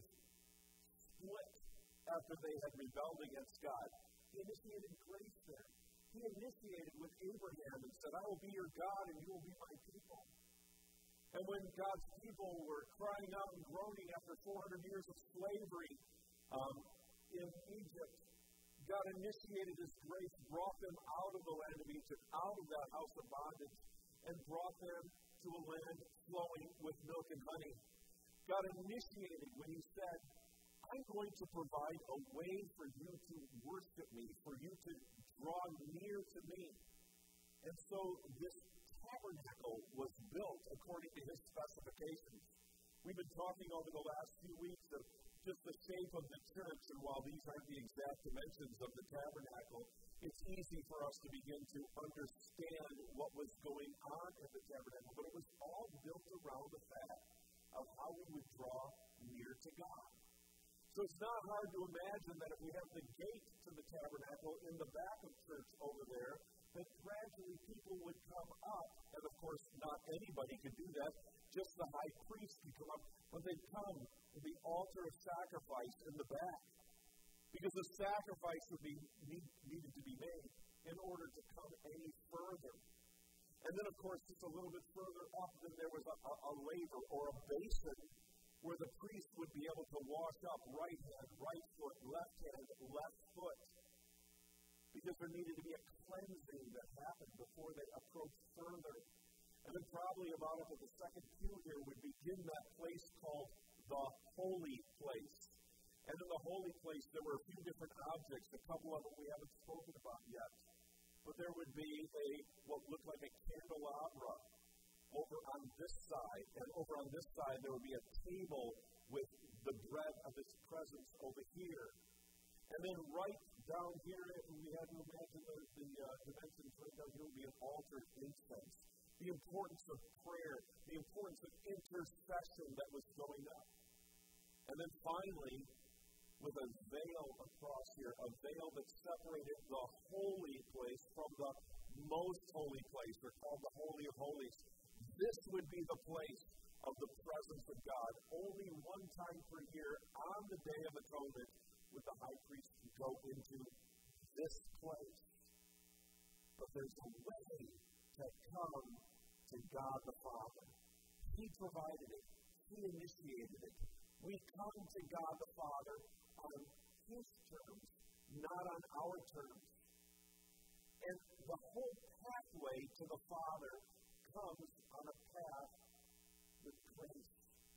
split after they had rebelled against God. He initiated grace there. He initiated with Abraham and said, I will be your God and you will be my people. And when God's people were crying out and groaning after four hundred years of slavery um, in Egypt, God initiated His grace, brought them out of the land of Egypt, out of that house of bondage, and brought them to a land flowing with milk and honey. God initiated when He said, I'm going to provide a way for you to worship me, for you to draw near to me. And so this tabernacle was built according to His specifications. We've been talking over the last few weeks of just the shape of the church, and while these aren't the exact dimensions of the tabernacle, it's easy for us to begin to understand what was going on in the tabernacle. But it was all built around the fact of how we would draw near to God. So it's not hard to imagine that if we have the gate to the tabernacle in the back of church over there, that gradually people would come up, and of course not anybody could do that, just the high priest could come up, but they'd come to the altar of sacrifice in the back, because the sacrifice would be need, needed to be made in order to come any further. And then of course just a little bit further up, then there was a, a, a laver or a basin where the priest would be able to wash up right hand, right foot, left hand, left foot. Because there needed to be a cleansing that happened before they approached further. And then probably about it, the second pew here would begin that place called the holy place. And in the holy place, there were a few different objects. A couple of them we haven't spoken about yet. But there would be a what looked like a candelabra over on this side. And over on this side, there would be a table with the bread of His presence over here. And then right down here, if we had to imagine the, the uh, dimensions right down here, would be an altar of incense. The importance of prayer, the importance of intercession that was going up. And then finally, with a veil across here, a veil that separated the holy place from the most holy place, or called the Holy of Holies. This would be the place of the presence of God. Only one time per year, on the Day of Atonement, would the high priest go into this place. But there's a way to come to God the Father. He provided it. He initiated it. We come to God the Father on His terms, not on our terms. And the whole pathway to the Father comes on a path with grace.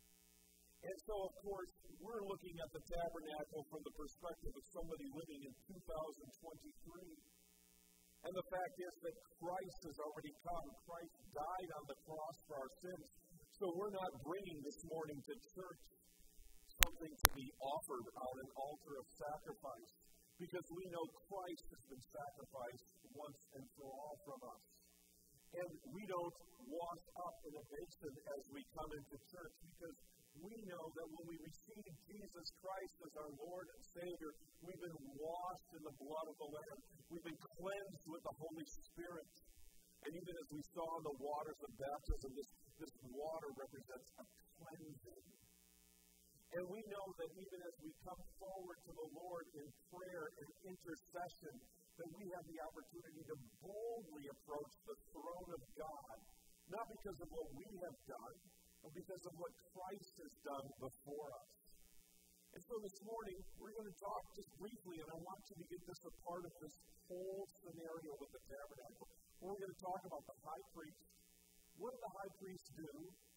And so, of course, we're looking at the tabernacle from the perspective of somebody living in two thousand twenty-three. And the fact is that Christ has already come. Christ died on the cross for our sins. So we're not bringing this morning to church something to be offered on an altar of sacrifice, because we know Christ has been sacrificed once and for all from us. And we don't wash up in a basin as we come into church, because we know that when we receive Jesus Christ as our Lord and Savior, we've been washed in the blood of the Lamb. We've been cleansed with the Holy Spirit. And even as we saw in the waters of baptism, this, this water represents a cleansing. And we know that even as we come forward to the Lord in prayer and intercession, that we have the opportunity to boldly approach the throne of God, not because of what we have done, but because of what Christ has done before us. And so this morning, we're going to talk just briefly, and I want you to get this a part of this whole scenario with the tabernacle. We're going to talk about the high priest. What did the high priest do?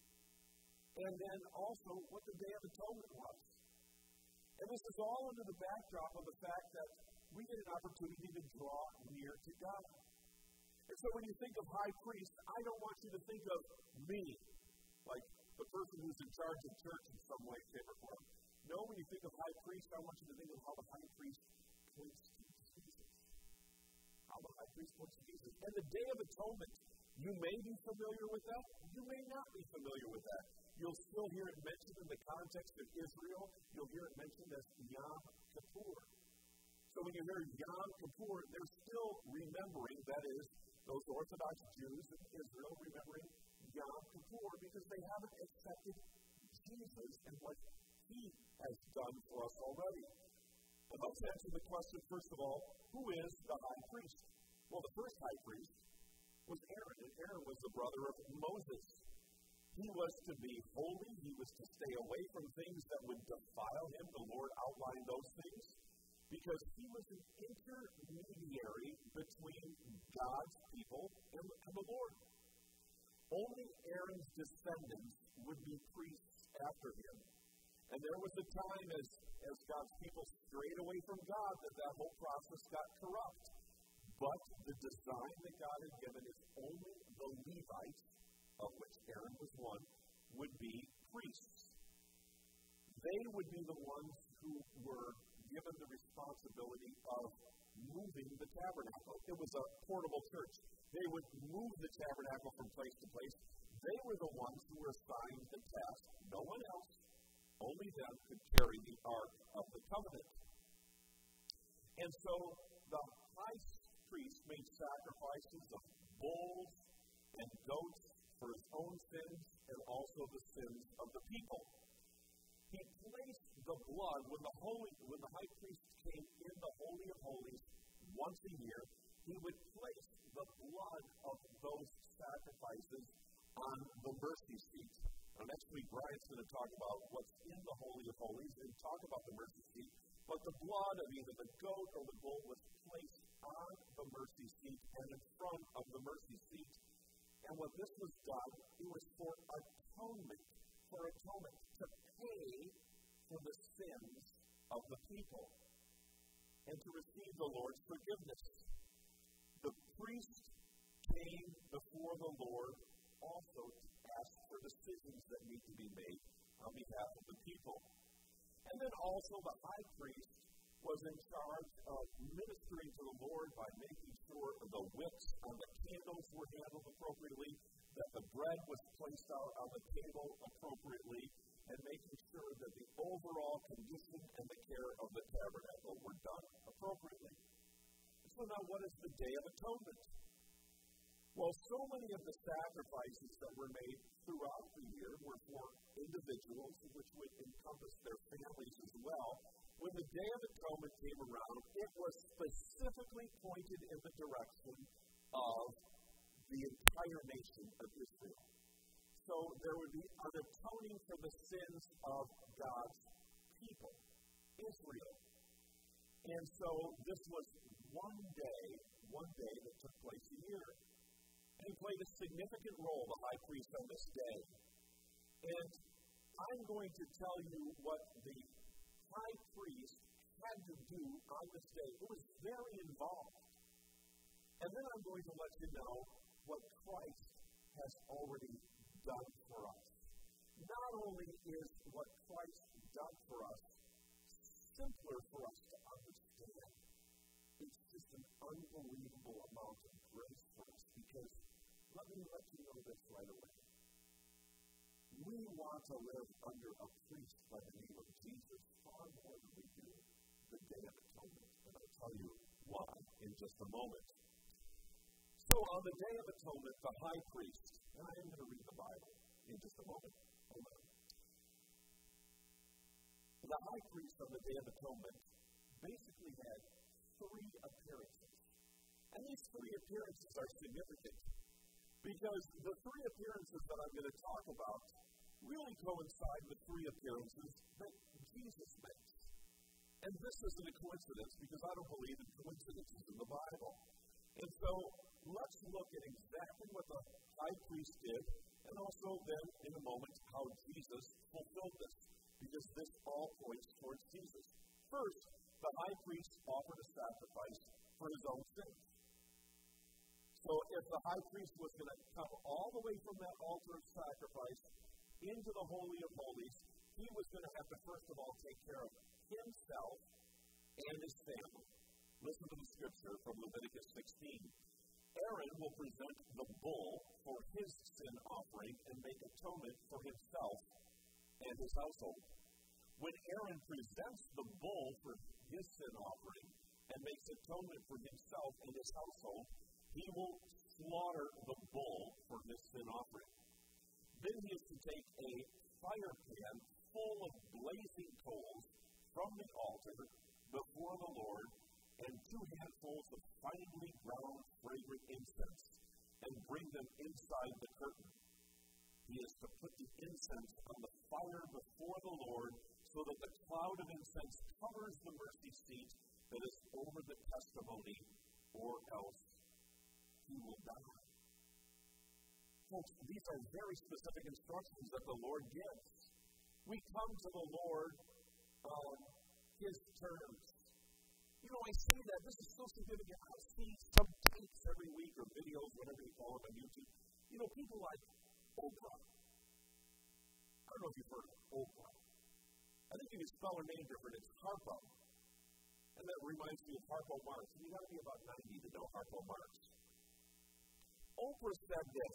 And then also what the Day of Atonement was. And this is all under the backdrop of the fact that we get an opportunity to draw near to God. And so when you think of high priest, I don't want you to think of me, like the person who's in charge of church in some way, shape, or form. No, when you think of high priest, I want you to think of how the high priest points to Jesus. How the high priest points to Jesus. And the Day of Atonement, you may be familiar with that. You may not be familiar with that. You'll still hear it mentioned in the context of Israel. You'll hear it mentioned as Yom Kippur. So when you hear Yom Kippur, they're still remembering, that is, those Orthodox Jews in Israel remembering Yom Kippur, because they haven't accepted Jesus and what He has done for us already. And let's answer the question, first of all, who is the high priest? Well, the first high priest was Aaron, and Aaron was the brother of Moses. He was to be holy. He was to stay away from things that would defile him. The Lord outlined those things because he was an intermediary between God's people and, and the Lord. Only Aaron's descendants would be priests after him. And there was a time as, as God's people strayed away from God that that whole process got corrupt. But the design that God had given is only the Levites, of which Aaron was one, would be priests. They would be the ones who were given the responsibility of moving the tabernacle. It was a portable church. They would move the tabernacle from place to place. They were the ones who were assigned the task. No one else, only them, could carry the Ark of the Covenant. And so the high priest made sacrifices of bulls and goats for his own sins and also the sins of the people. He placed the blood, when the holy, when the high priest came in the Holy of Holies once a year, he would place the blood of those sacrifices on the mercy seat. Now, next week, Brian's going to talk about what's in the Holy of Holies and talk about the mercy seat. But the blood of either the goat or the bull was placed on the mercy seat and in front of the mercy seat. And when this was done, it was for atonement, for atonement, to pay for the sins of the people and to receive the Lord's forgiveness. The priest came before the Lord also to ask for decisions that need to be made on behalf of the people. And then also the high priest was in charge of ministering to the Lord by making sure the wicks on the candles were handled appropriately, that the bread was placed out on the table appropriately, and making sure that the overall condition and the care of the tabernacle were done appropriately. So now what is the Day of Atonement? Well, so many of the sacrifices that were made throughout the year were for individuals, which would encompass their families as well. When the Day of Atonement came around, it was specifically pointed in the direction of the entire nation of Israel. So there would be an atoning for the sins of God's people, Israel. And so this was one day, one day that took place a year. And he played a significant role, the high priest, on this day. And I'm going to tell you what the high priest had to do on this day. It was very involved. And then I'm going to let you know what Christ has already done for us. Not only is what Christ done for us simpler for us to understand, it's just an unbelievable amount of grace for us, because let me let you know this right away. We want to live under a priest by the name of Jesus far more than we do the Day of Atonement. And I'll tell you why in just a moment. So on the Day of Atonement, the high priest, and I am going to read the Bible in just a moment. Hold on. The high priest on the Day of Atonement basically had three appearances. And these three appearances are significant because the three appearances that I'm going to talk about really coincide with three appearances that Jesus makes. And this isn't a coincidence, because I don't believe in coincidences in the Bible. And so let's look at exactly what the high priest did, and also then in a moment how Jesus fulfilled this, because this all points towards Jesus. First, the high priest offered a sacrifice for his own sins. So if the high priest was going to come all the way from that altar of sacrifice into the Holy of Holies, he was going to have to first of all take care of himself and his family. Listen to the scripture from Leviticus sixteen. Aaron will present the bull for his sin offering and make atonement for himself and his household. When Aaron presents the bull for his sin offering and makes atonement for himself and his household, he will slaughter the bull for his sin offering. Then he is to take a fire pan full of blazing coals from the altar before the Lord, and two handfuls of finely ground fragrant incense, and bring them inside the curtain. He is to put the incense on the fire before the Lord, so that the cloud of incense covers the mercy seat that is over the testimony, or else he will die. Folks, these are very specific instructions that the Lord gives. We come to the Lord on his terms. You know, I say that, this is so significant. I see some tapes every week, or videos, whatever you call them on YouTube. You know, people like Oprah. I don't know if you've heard of Oprah. I think if you spell her name different, it's Harpo. And that reminds me of Harpo Marx. And you've got to be about ninety to know Harpo Marx. Oprah said this: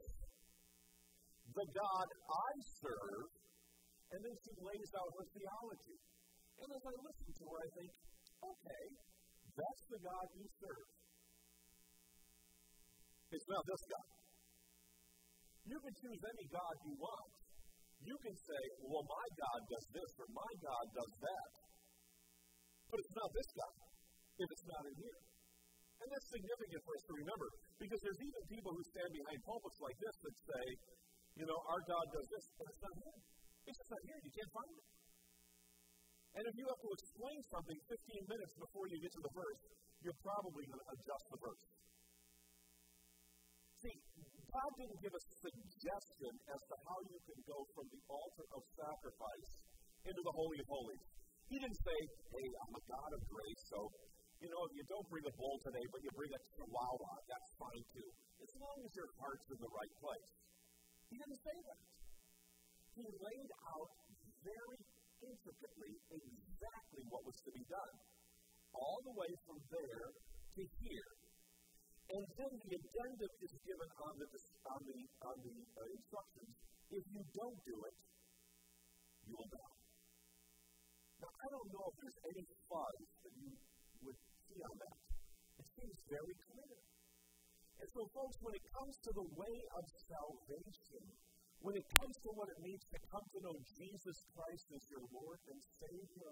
the God I serve, and then she lays out her theology. And as I listen to her, I think, okay, that's the God you serve. It's not this God. You can choose any God you want. You can say, well, my God does this, or my God does that. But it's not this God, if it's not in here. And that's significant for us to remember, because there's even people who stand behind pulpits like this that say, You know, our God does this, but it's not here. It's just not here. You can't find it. And if you have to explain something fifteen minutes before you get to the verse, you're probably going to adjust the verse. See, God didn't give a suggestion as to how you can go from the altar of sacrifice into the Holy of Holies. He didn't say, hey, I'm a God of grace, so, you know, if you don't bring a bull today, but you bring a chihuahua, that's fine too, as long as your heart's in the right place. He didn't say that. He laid out very intricately exactly what was to be done, all the way from there to here. And then the addendum is given on the on the on the uh, instructions. If you don't do it, you will die. Now I don't know if there's any fuzz that you would see on that. It seems very clear. And so, folks, when it comes to the way of salvation, when it comes to what it means to come to know Jesus Christ as your Lord and Savior,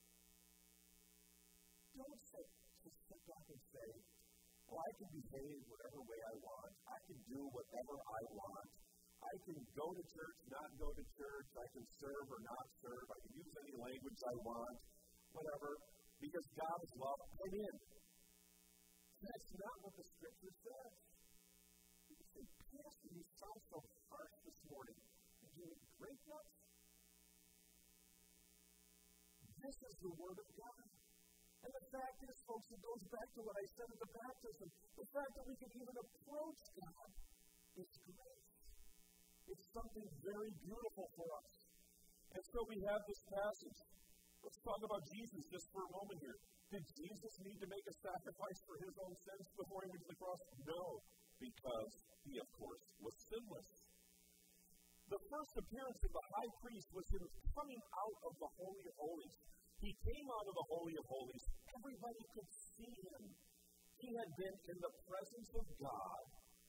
don't sit, just sit back and say, well, I can behave whatever way I want. I can do whatever I want. I can go to church, not go to church. I can serve or not serve. I can use any language I want, whatever, because God is love. I'm in. That's not what the Scripture says. You say, Pastor, you sound so harsh this morning. Did you eat grape nuts? This is the Word of God. And the fact is, folks, it goes back to what I said at the baptism. The fact that we can even approach God is grace. It's something very beautiful for us. And so we have this passage. Let's talk about Jesus just for a moment here. Did Jesus need to make a sacrifice for his own sins before he went to the cross? No, because he, of course, was sinless. The first appearance of the high priest was him coming out of the Holy of Holies. He came out of the Holy of Holies. Everybody could see him. He had been in the presence of God,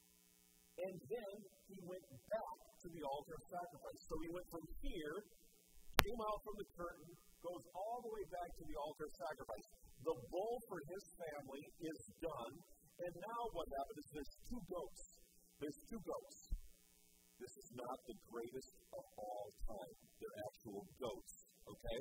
and then he went back to the altar of sacrifice. So he went from here, came out from the curtain, goes all the way back to the altar of sacrifice. The bull for his family is done, and now what happened is there's two goats. There's two goats. This is not the greatest of all time. They're actual goats, okay?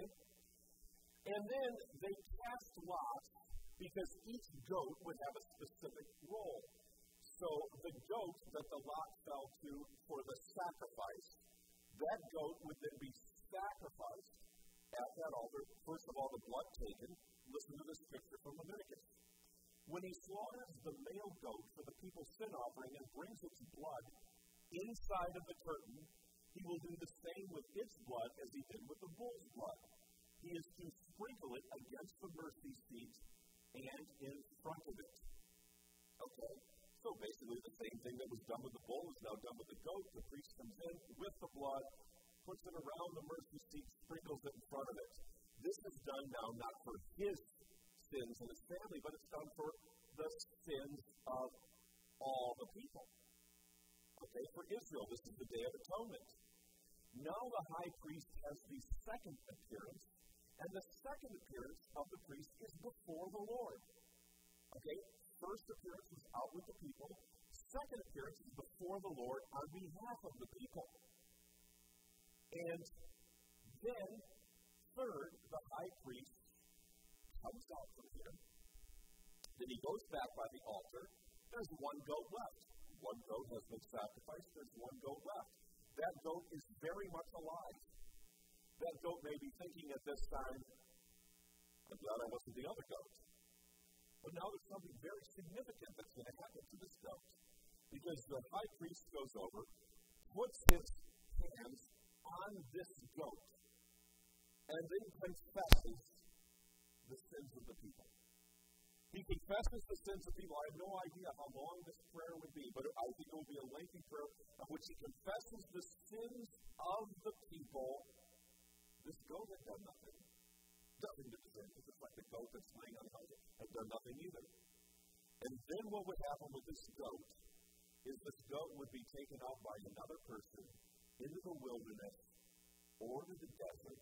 And then they cast lots because each goat would have a specific role. So the goat that the lot fell to for the sacrifice, that goat would then be sacrificed at that altar. First of all, the blood taken. Listen to the scripture from Leviticus. When he slaughters the male goat for the people's sin offering and brings its blood inside of the curtain, he will do the same with its blood as he did with the bull's blood. He is to sprinkle it against the mercy seat and in front of it. Okay, so basically the same thing that was done with the bull is now done with the goat. The priest comes in with the blood, puts it around the mercy seat, sprinkles it in front of it. This is done now not for his sins and his family, but it's done for the sins of all the people. Okay, for Israel, this is the Day of Atonement. Now the high priest has the second appearance, and the second appearance of the priest is before the Lord. Okay, first appearance was out with the people. Second appearance is before the Lord on behalf of the people. And then, third, the high priest comes out from here. Then he goes back by the altar. There's one goat left. One goat has been sacrificed. There's one goat left. That goat is very much alive. That goat may be thinking at this time, I'm glad I wasn't the other goat. But now there's something very significant that's going to happen to this goat. Because the high priest goes over, puts his hands on this goat, and then confesses the sins of the people. He confesses the sins of people. I have no idea how long this prayer would be, but I think it will be a lengthy prayer of which he confesses the sins of the people. This goat had done nothing. Nothing to deserve it. It's like the goat that's laying on the altar had done nothing either. And then what would happen with this goat is this goat would be taken out by another person into the wilderness or to the desert,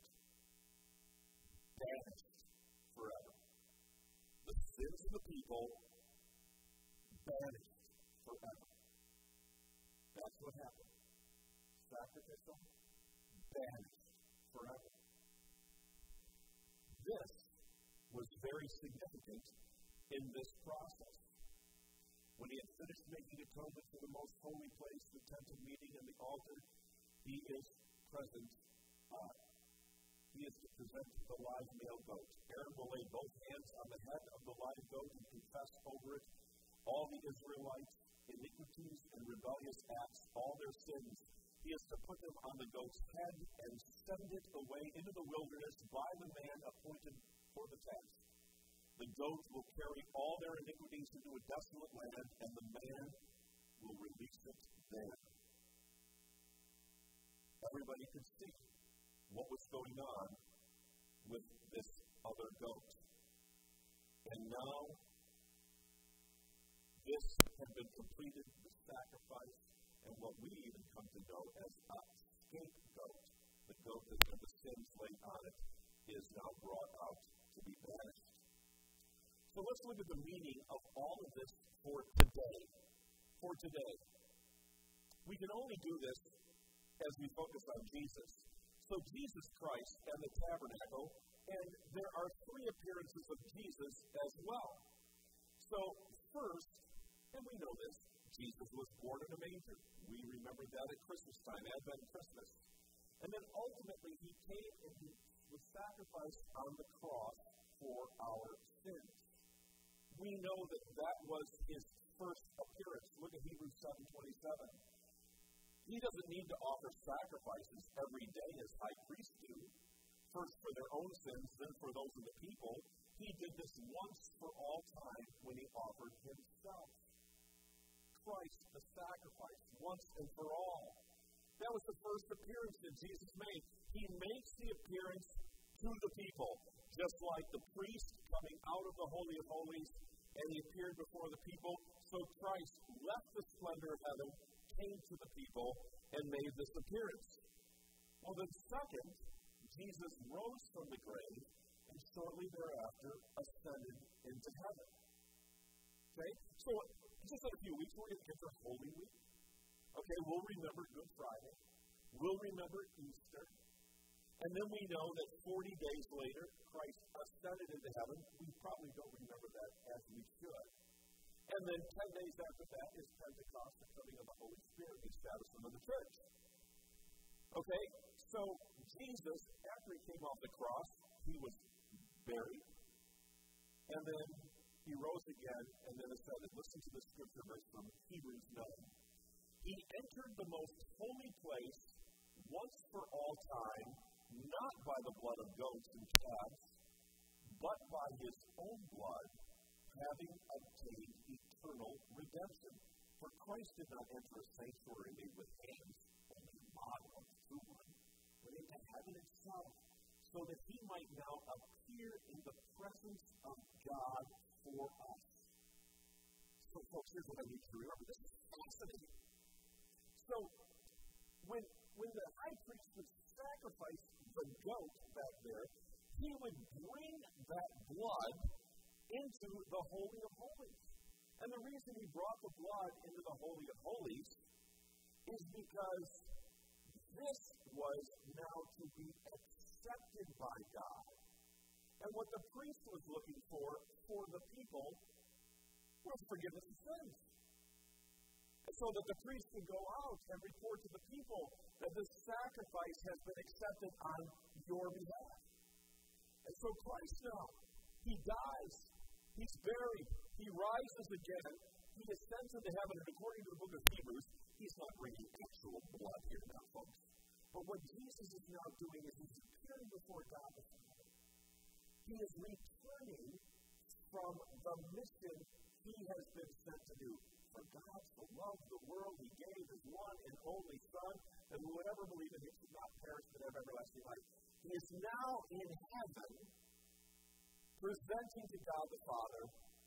banished forever. The sins of the people, banished forever. That's what happened. sacrificial, banished forever. This was very significant in this process. When he had finished making atonement for the most holy place, the tent of meeting, and the altar, he is present. Uh, he is to present the live male goat. Aaron will lay both hands on the head of the live goat and confess over it all the Israelites' iniquities and rebellious acts, all their sins. He is to put them on the goat's head and send it away into the wilderness by the man appointed for the task. The goat will carry all their iniquities into a desolate land, and the man will release it there. Everybody could see what was going on with this other goat. And now, this had been completed, the sacrifice, and what we even come to know as a scapegoat, the goat that had the sins laid on it, is now brought out to be banished. So let's look at the meaning of all of this for today. For today. We can only do this as we focus on Jesus. So Jesus Christ and the tabernacle, and there are three appearances of Jesus as well. So first, and we know this, Jesus was born in a manger. We remember that at Christmas time, Advent Christmas. And then ultimately he came and he was sacrificed on the cross for our sins. We know that that was his first appearance. Look at Hebrews seven twenty-seven. He doesn't need to offer sacrifices every day as high priests do, first for their own sins, then for those of the people. He did this once for all time when he offered himself. Christ, the sacrifice, once and for all. That was the first appearance that Jesus made. He makes the appearance to the people, just like the priest coming out of the Holy of Holies, and he appeared before the people. So Christ left the splendor of heaven, came to the people, and made this appearance. Well, then second, Jesus rose from the grave, and shortly thereafter ascended into heaven. Okay? So, just in a few weeks, we're going to get to Holy Week. Okay, we'll remember Good Friday. We'll remember Easter. And then we know that forty days later, Christ ascended into heaven. We probably don't remember that as we should. And then ten days after that is Pentecost, the coming of the Holy Spirit, the establishment of the church. Okay, so Jesus, after he came off the cross, he was buried. And then he rose again and then ascended. Listen to the scripture verse from Hebrews nine. He entered the most holy place once for all time, not by the blood of goats and calves, but by his own blood, having obtained eternal redemption. For Christ did not enter a sanctuary made with hands, only a model of the true one, but into heaven itself, so that he might now appear in the presence of God for us. So, folks, here's what I need you to remember. This is fascinating. So, when, when the high priest would sacrifice the goat back there, he would bring that blood into the Holy of Holies. And the reason he brought the blood into the Holy of Holies is because this was now to be accepted by God. And what the priest was looking for, for the people, was forgiveness of sins. And so that the priest could go out and report to the people that this sacrifice has been accepted on your behalf. And so Christ now, he dies, he's buried, he rises again, he ascends into heaven, and according to the book of Hebrews, he's not bringing actual blood here now, folks. But what Jesus is now doing is he's appearing before God the Father. He is returning from the mission he has been sent to do. For God so loved the world, he gave his one and only Son, that whoever believes in him should not perish but have everlasting life. He is now in heaven, presenting to God the Father,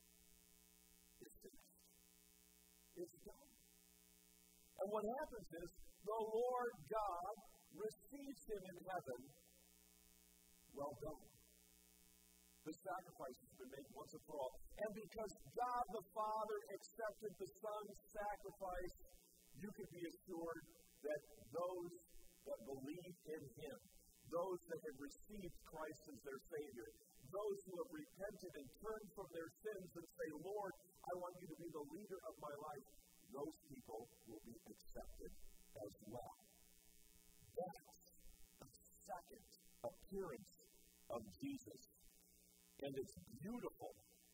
it's finished. It's done. And what happens is, the Lord God receives him in heaven. Well done. The sacrifice has been made once and for all. And because God the Father accepted the Son's sacrifice, you can be assured that those that believe in him, those that have received Christ as their Savior, those who have repented and turned from their sins and say, Lord, I want you to be the leader of my life, those people will be accepted as well. That's the second appearance of Jesus. And it's beautiful.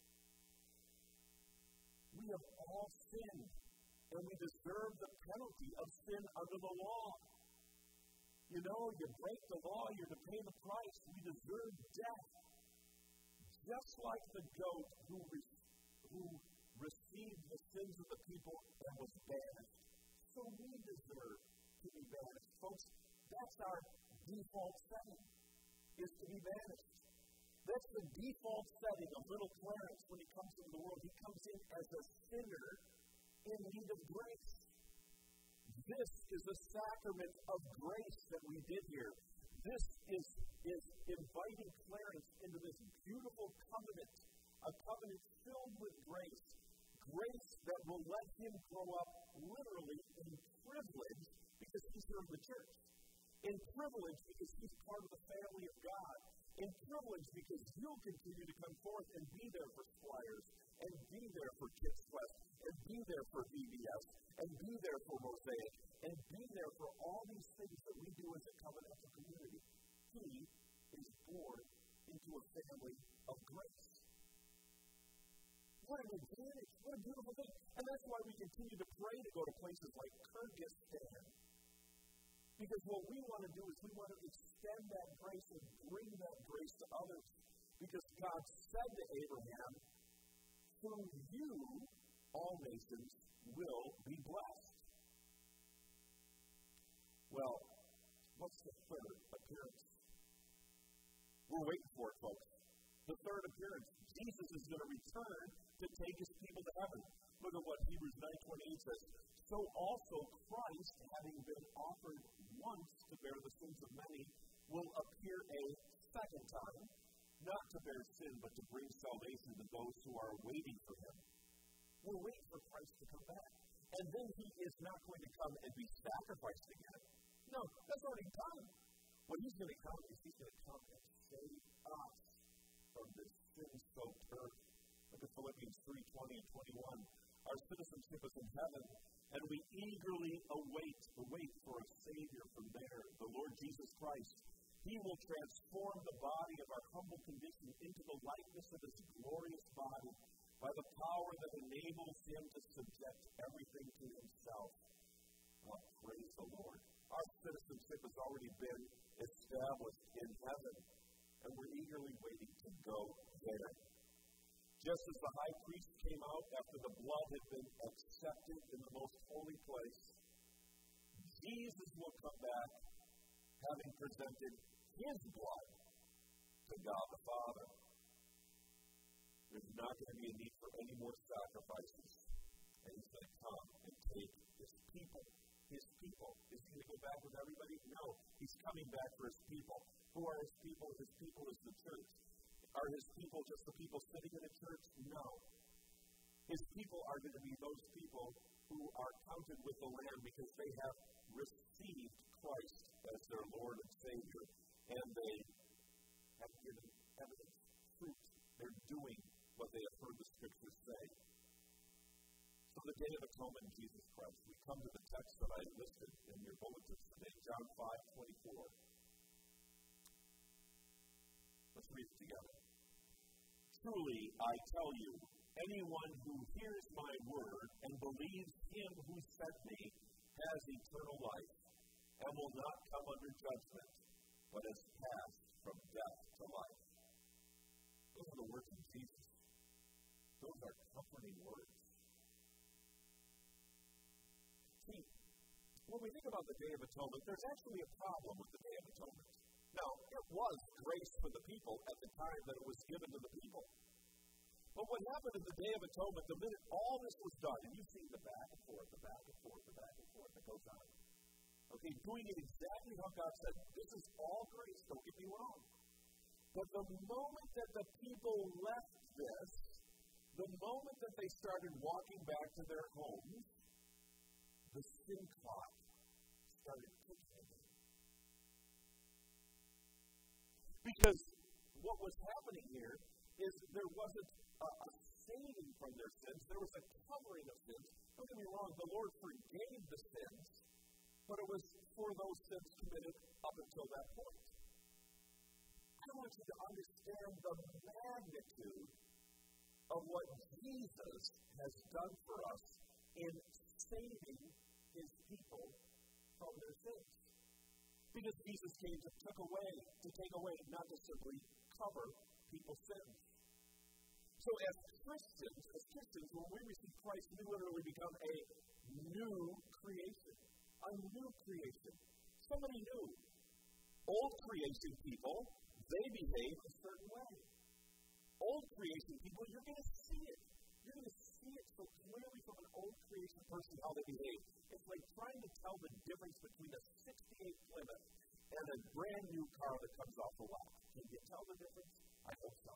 We have all sinned, and we deserve the penalty of sin under the law. You know, you break the law, you're to pay the price. We deserve death. Just like the goat who, re- who received the sins of the people and was banished, so we deserve to be banished. Folks, that's our default setting, is to be banished. That's the default setting of little Clarence when he comes into the world. He comes in as a sinner in need of grace. This is a sacrament of grace that we did here. This is, is inviting Clarence into this beautiful covenant, a covenant filled with grace. Grace that will let him grow up literally in privilege because he's here in the church. In privilege because he's part of the family of God. In privilege because you'll continue to come forth and be there for Squires, and be there for Kids Quest, and be there for V B S, and be there for Mosaic, and be there for all these things that we do as a covenantal community. He is born into a family of grace. What an advantage. What a beautiful thing. And that's why we continue to pray to go to places like Kyrgyzstan. Because what we want to do is we want to extend that grace and bring that grace to others. Because God said to Abraham, through you, all nations will be blessed. Well, what's the third appearance? We're waiting for it, folks. The third appearance. Jesus is going to return to take his people to heaven. Look at what Hebrews nine twenty-eight says. So also Christ, having been offered once to bear the sins of many, will appear a second time, not to bear sin, but to bring salvation to those who are waiting for him. We're waiting for Christ to come back. And then he is not going to come and be sacrificed again. No, that's already done. What he's going to come is he's going to come and save us from this sin-soaked earth. Look at Philippians three twenty and twenty-one. Our citizenship is in heaven, and we eagerly await, await for a Savior from there, the Lord Jesus Christ. He will transform the body of our humble condition into the likeness of his glorious body by the power that enables him to subject everything to himself. Oh, praise the Lord. Our citizenship has already been established in heaven, and we're eagerly waiting to go there. Just as the high priest came out after the blood had been accepted in the most holy place, Jesus will come back having presented his blood to God the Father. There's not going to be a need for any more sacrifices. And he's going to come and take his people. His people. Is he going to go back with everybody? No. He's coming back for his people. Who are his people? His people is the church. Are his people just the people sitting in a church? No. His people are going to be those people who are counted with the Lamb because they have received Christ as their Lord and Savior. And they have given evidence, fruit. They're doing what they have heard the Scriptures say. So the Day of Atonement, Jesus Christ. We come to the text that I listed in your bulletins today, John five twenty-four. Let's read it together. Truly, I tell you, anyone who hears my word and believes him who sent me has eternal life and will not come under judgment, but has passed from death to life. Those are the words of Jesus. Those are comforting words. See, when we think about the Day of Atonement, there's actually a problem with the Day of Atonement. Now, it was grace for the people at the time that it was given to the people. But what happened in the Day of Atonement, the minute all this was done, and you see the back and forth, the back and forth, the back and forth that goes on. Okay, doing it exactly how God said. This is all grace, don't get me wrong. But the moment that the people left this, the moment that they started walking back to their homes, the sin clock started kicking again. Because what was happening here is there wasn't a, a saving from their sins, there was a covering of sins. Don't get me wrong, the Lord forgave the sins, but it was for those sins committed up until that point. I want you to understand the magnitude of what Jesus has done for us in saving his people from their sins. Because Jesus came to took away, to take away, not to simply cover people's sins. So as Christians, as Christians, when we receive Christ, we literally become a new creation. A new creation. Somebody new. Old creation people, they behave a certain way. Old creation people, you're going to see it. You're going to see it so clearly from an old creation person how they behave. It's like trying to tell the difference between a sixty-eight Plymouth and a brand new car that comes off the lot. Can you tell the difference? I hope so.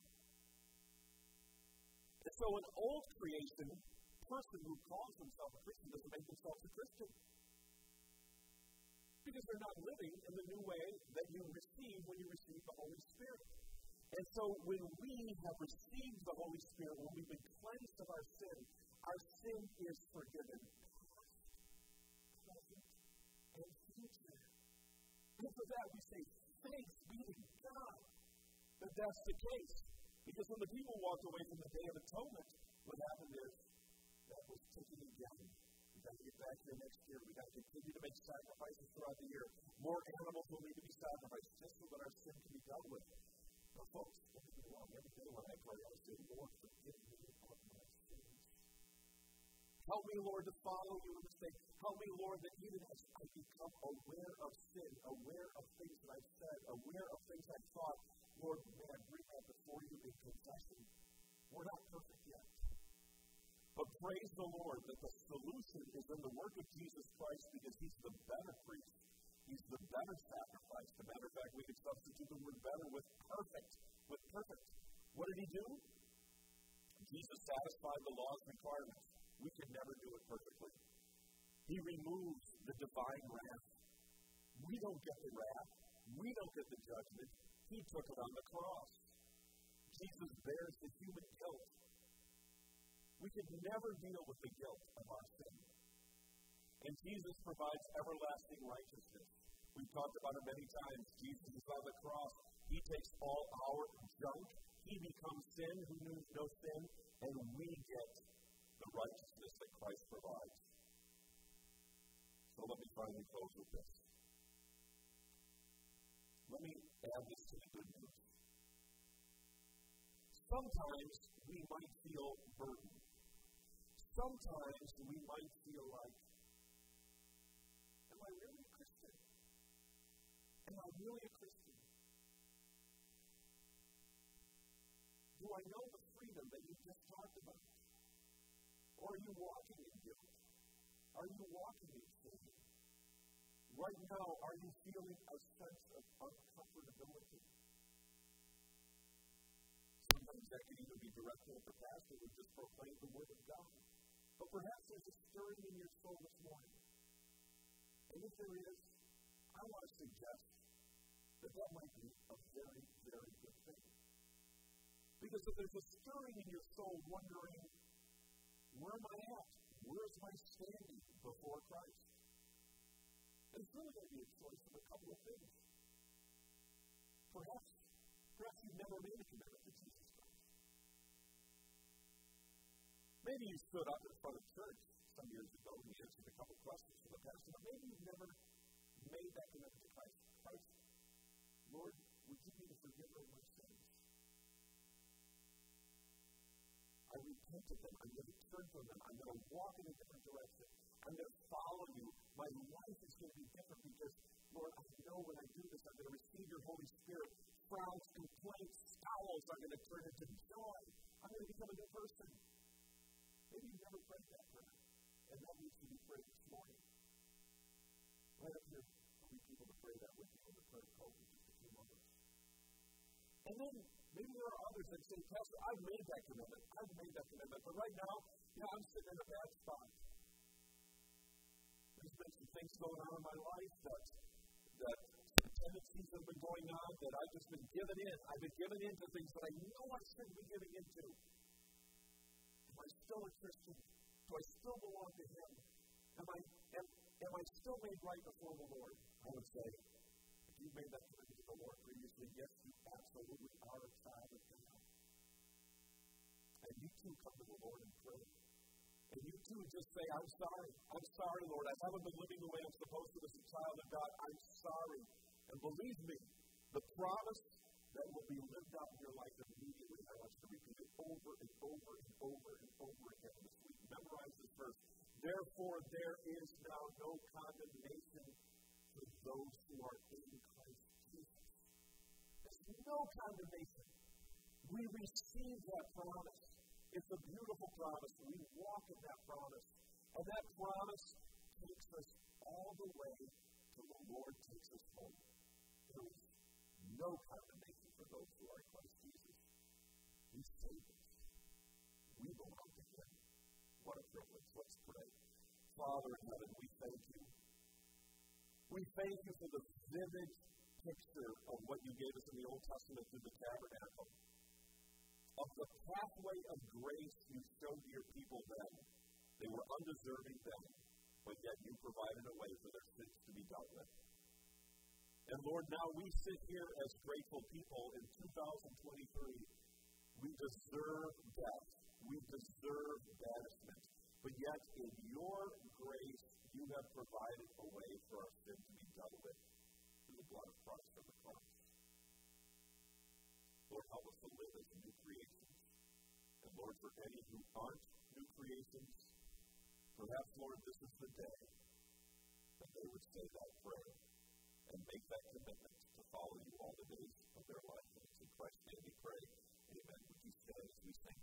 And so an old creation person who calls himself a Christian doesn't make themselves a Christian. Because they're not living in the new way that you receive when you receive the Holy Spirit. And so when we have received the Holy Spirit, when we've been cleansed of our sin, our sin is forgiven. Present and future. And for that we say, thanks be to God that that's the case. Because when the people walked away from the Day of Atonement, what happened is that was taken again. We've got to get back here next year. We've got to continue to make sacrifices throughout the year. More animals will need to be sacrificed just so that our sin can be dealt with. But folks, don't get me wrong. Every day when I pray, I say, Lord, forgive me of my sins. Help me, Lord, to follow you in this thing. Help me, Lord, that even as I become aware of sin, aware of things that I've said, aware of things I've thought, Lord, may I bring that before you in confession. We're not perfect yet. But praise the Lord that the solution is in the work of Jesus Christ because he's the better priest. He's the better sacrifice. As a matter of fact, we could substitute the word better with perfect. With perfect. What did he do? Jesus satisfied the law's requirements. We could never do it perfectly. He removes the divine wrath. We don't get the wrath. We don't get the judgment. He took it on the cross. Jesus bears the human guilt. We could never deal with the guilt of our sin. And Jesus provides everlasting righteousness. We've talked about it many times. Jesus is on the cross. He takes all our junk. He becomes sin who knew no sin. And we get the righteousness that Christ provides. So let me finally close with this. Let me add this to the good news. Sometimes we might feel burdened. Sometimes we might feel like, am I really a Christian? Am I really a Christian? Do I know the freedom that you just talked about? Or are you walking in guilt? Are you walking in sin? Right now, are you feeling a sense of uncomfortability? Sometimes that can even be directed at the pastor who just proclaimed the Word of God. But perhaps there's a stirring in your soul this morning. And if there is, I want to suggest that that might be a very, very good thing. Because if there's a stirring in your soul wondering, where am I at? Where's my standing before Christ? It's really going to be a choice of a couple of things. Perhaps, perhaps you've never made a commitment to Jesus Christ. Maybe you stood up in front of church some years ago and you answered a couple of questions from the pastor, but maybe you've never made that commitment to Christ. Christ, Lord, would you be the forgiver of my sins? I repent of them. I'm going to turn from them. I'm going to walk in a different direction. I'm going to follow you. My life is going to be different because, Lord, I know when I do this, I'm going to receive your Holy Spirit. Frowns, complaints, scowls are going to turn into joy. I'm going to become a new person. Maybe you've never prayed that prayer, and that needs to be prayed this morning. Right up here, there'll be people to pray that with you in the prayer code in just a few moments. And then maybe there are others that say, Pastor, I've made that commitment. I've made that commitment. But right now, you know, I'm sitting in a bad spot. There's been some things going on in my life, that, that some tendencies have been going on, that I've just been given in. I've been given into things that I know I shouldn't be giving into. Am I still a Christian? Do I still belong to Him? Am I, am, am I still made right before the Lord? I would say, if you've made that commitment to the Lord previously, yes, you absolutely are a child of God. And you too come to the Lord and pray. And you too just say, I'm sorry. I'm sorry, Lord. I haven't been living the way I'm supposed to as a child of God. I'm sorry. And believe me, the promise that will be lived out in your life immediately, I want you to repeat it over and over and over and over again this week. Memorize this verse. Therefore, there is now no condemnation for those who are in Christ Jesus. There's no condemnation. We receive that promise. It's a beautiful promise. We walk in that promise. And that promise takes us all the way till the Lord takes us home. There is no condemnation for those who are in Christ Jesus. He saved us. We belong to Him. What a privilege. Let's pray. Father in heaven, we thank you. We thank you for the vivid picture of what you gave us in the Old Testament through the tabernacle. Of the pathway of grace you showed to your people then. They were undeserving then, but yet you provided a way for their sins to be dealt with. And Lord, now we sit here as grateful people in two thousand twenty-three. We deserve death. We deserve banishment. But yet, in your grace, you have provided a way for our sin to be dealt with through the blood of Christ on the cross. Lord, help us to live as new creations. And Lord, for any who aren't new creations, perhaps, Lord, this is the day that they would say that prayer and make that commitment to follow you all the days of their life. And in Christ's name we pray. Amen. Would you stand as we sing?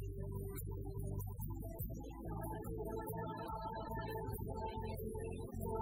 Thank you.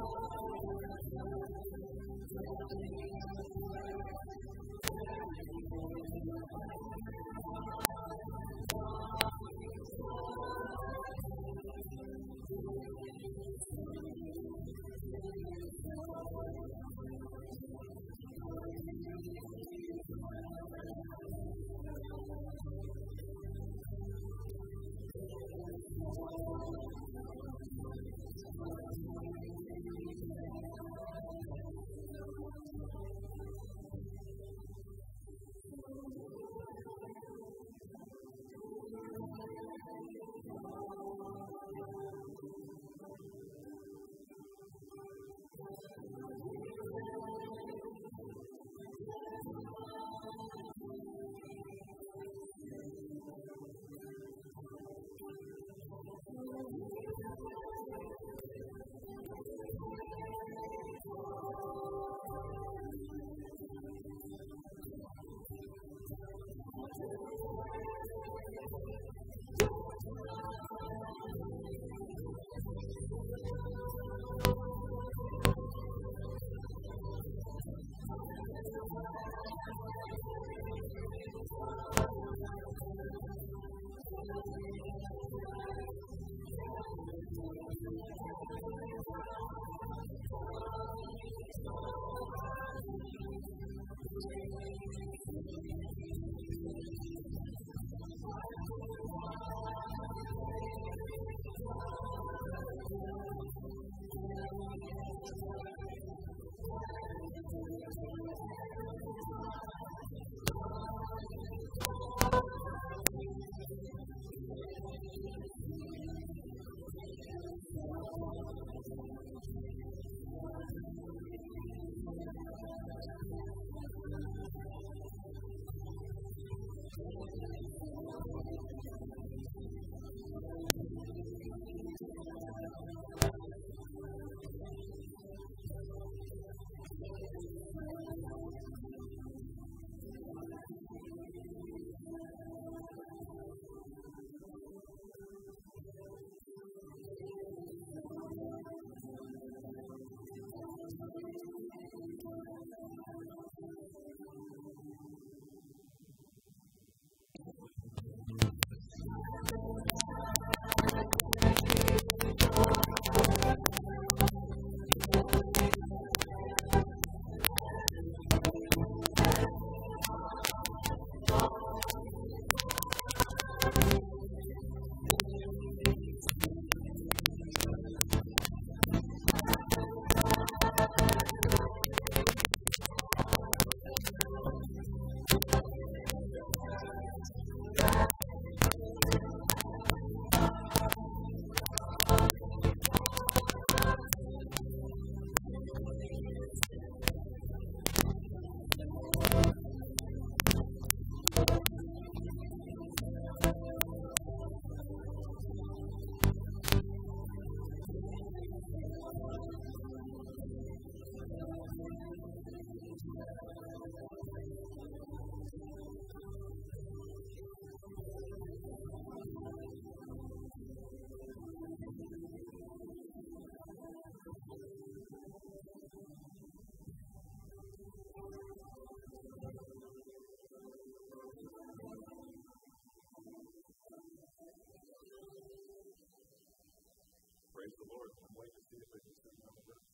Praise the Lord. I'm waiting to see if I can see another verse.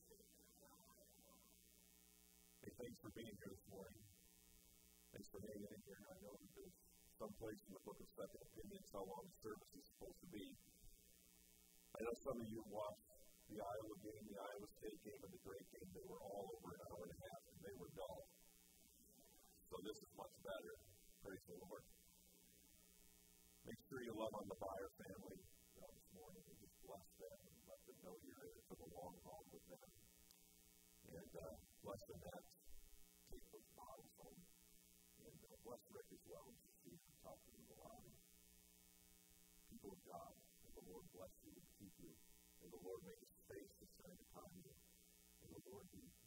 Hey, thanks for being here this morning. Thanks for hanging in here. I know that there's some place in the book of Second Opinions how long the service is supposed to be. I know some of you watched the Iowa game, the Iowa State game, and the great game. They were all over an hour and a half, and they were dull. So this is much better. Praise the Lord. Make sure you love on the Buyer family you know, this morning and just bless them and let them know you're in it for the long haul with them. And uh, bless the Nets. Take those bottles home. And uh, bless Rick as well as you see him talking to the lobby. People of God, may the Lord bless you and keep you. May the Lord make his face to shine upon you. May the Lord be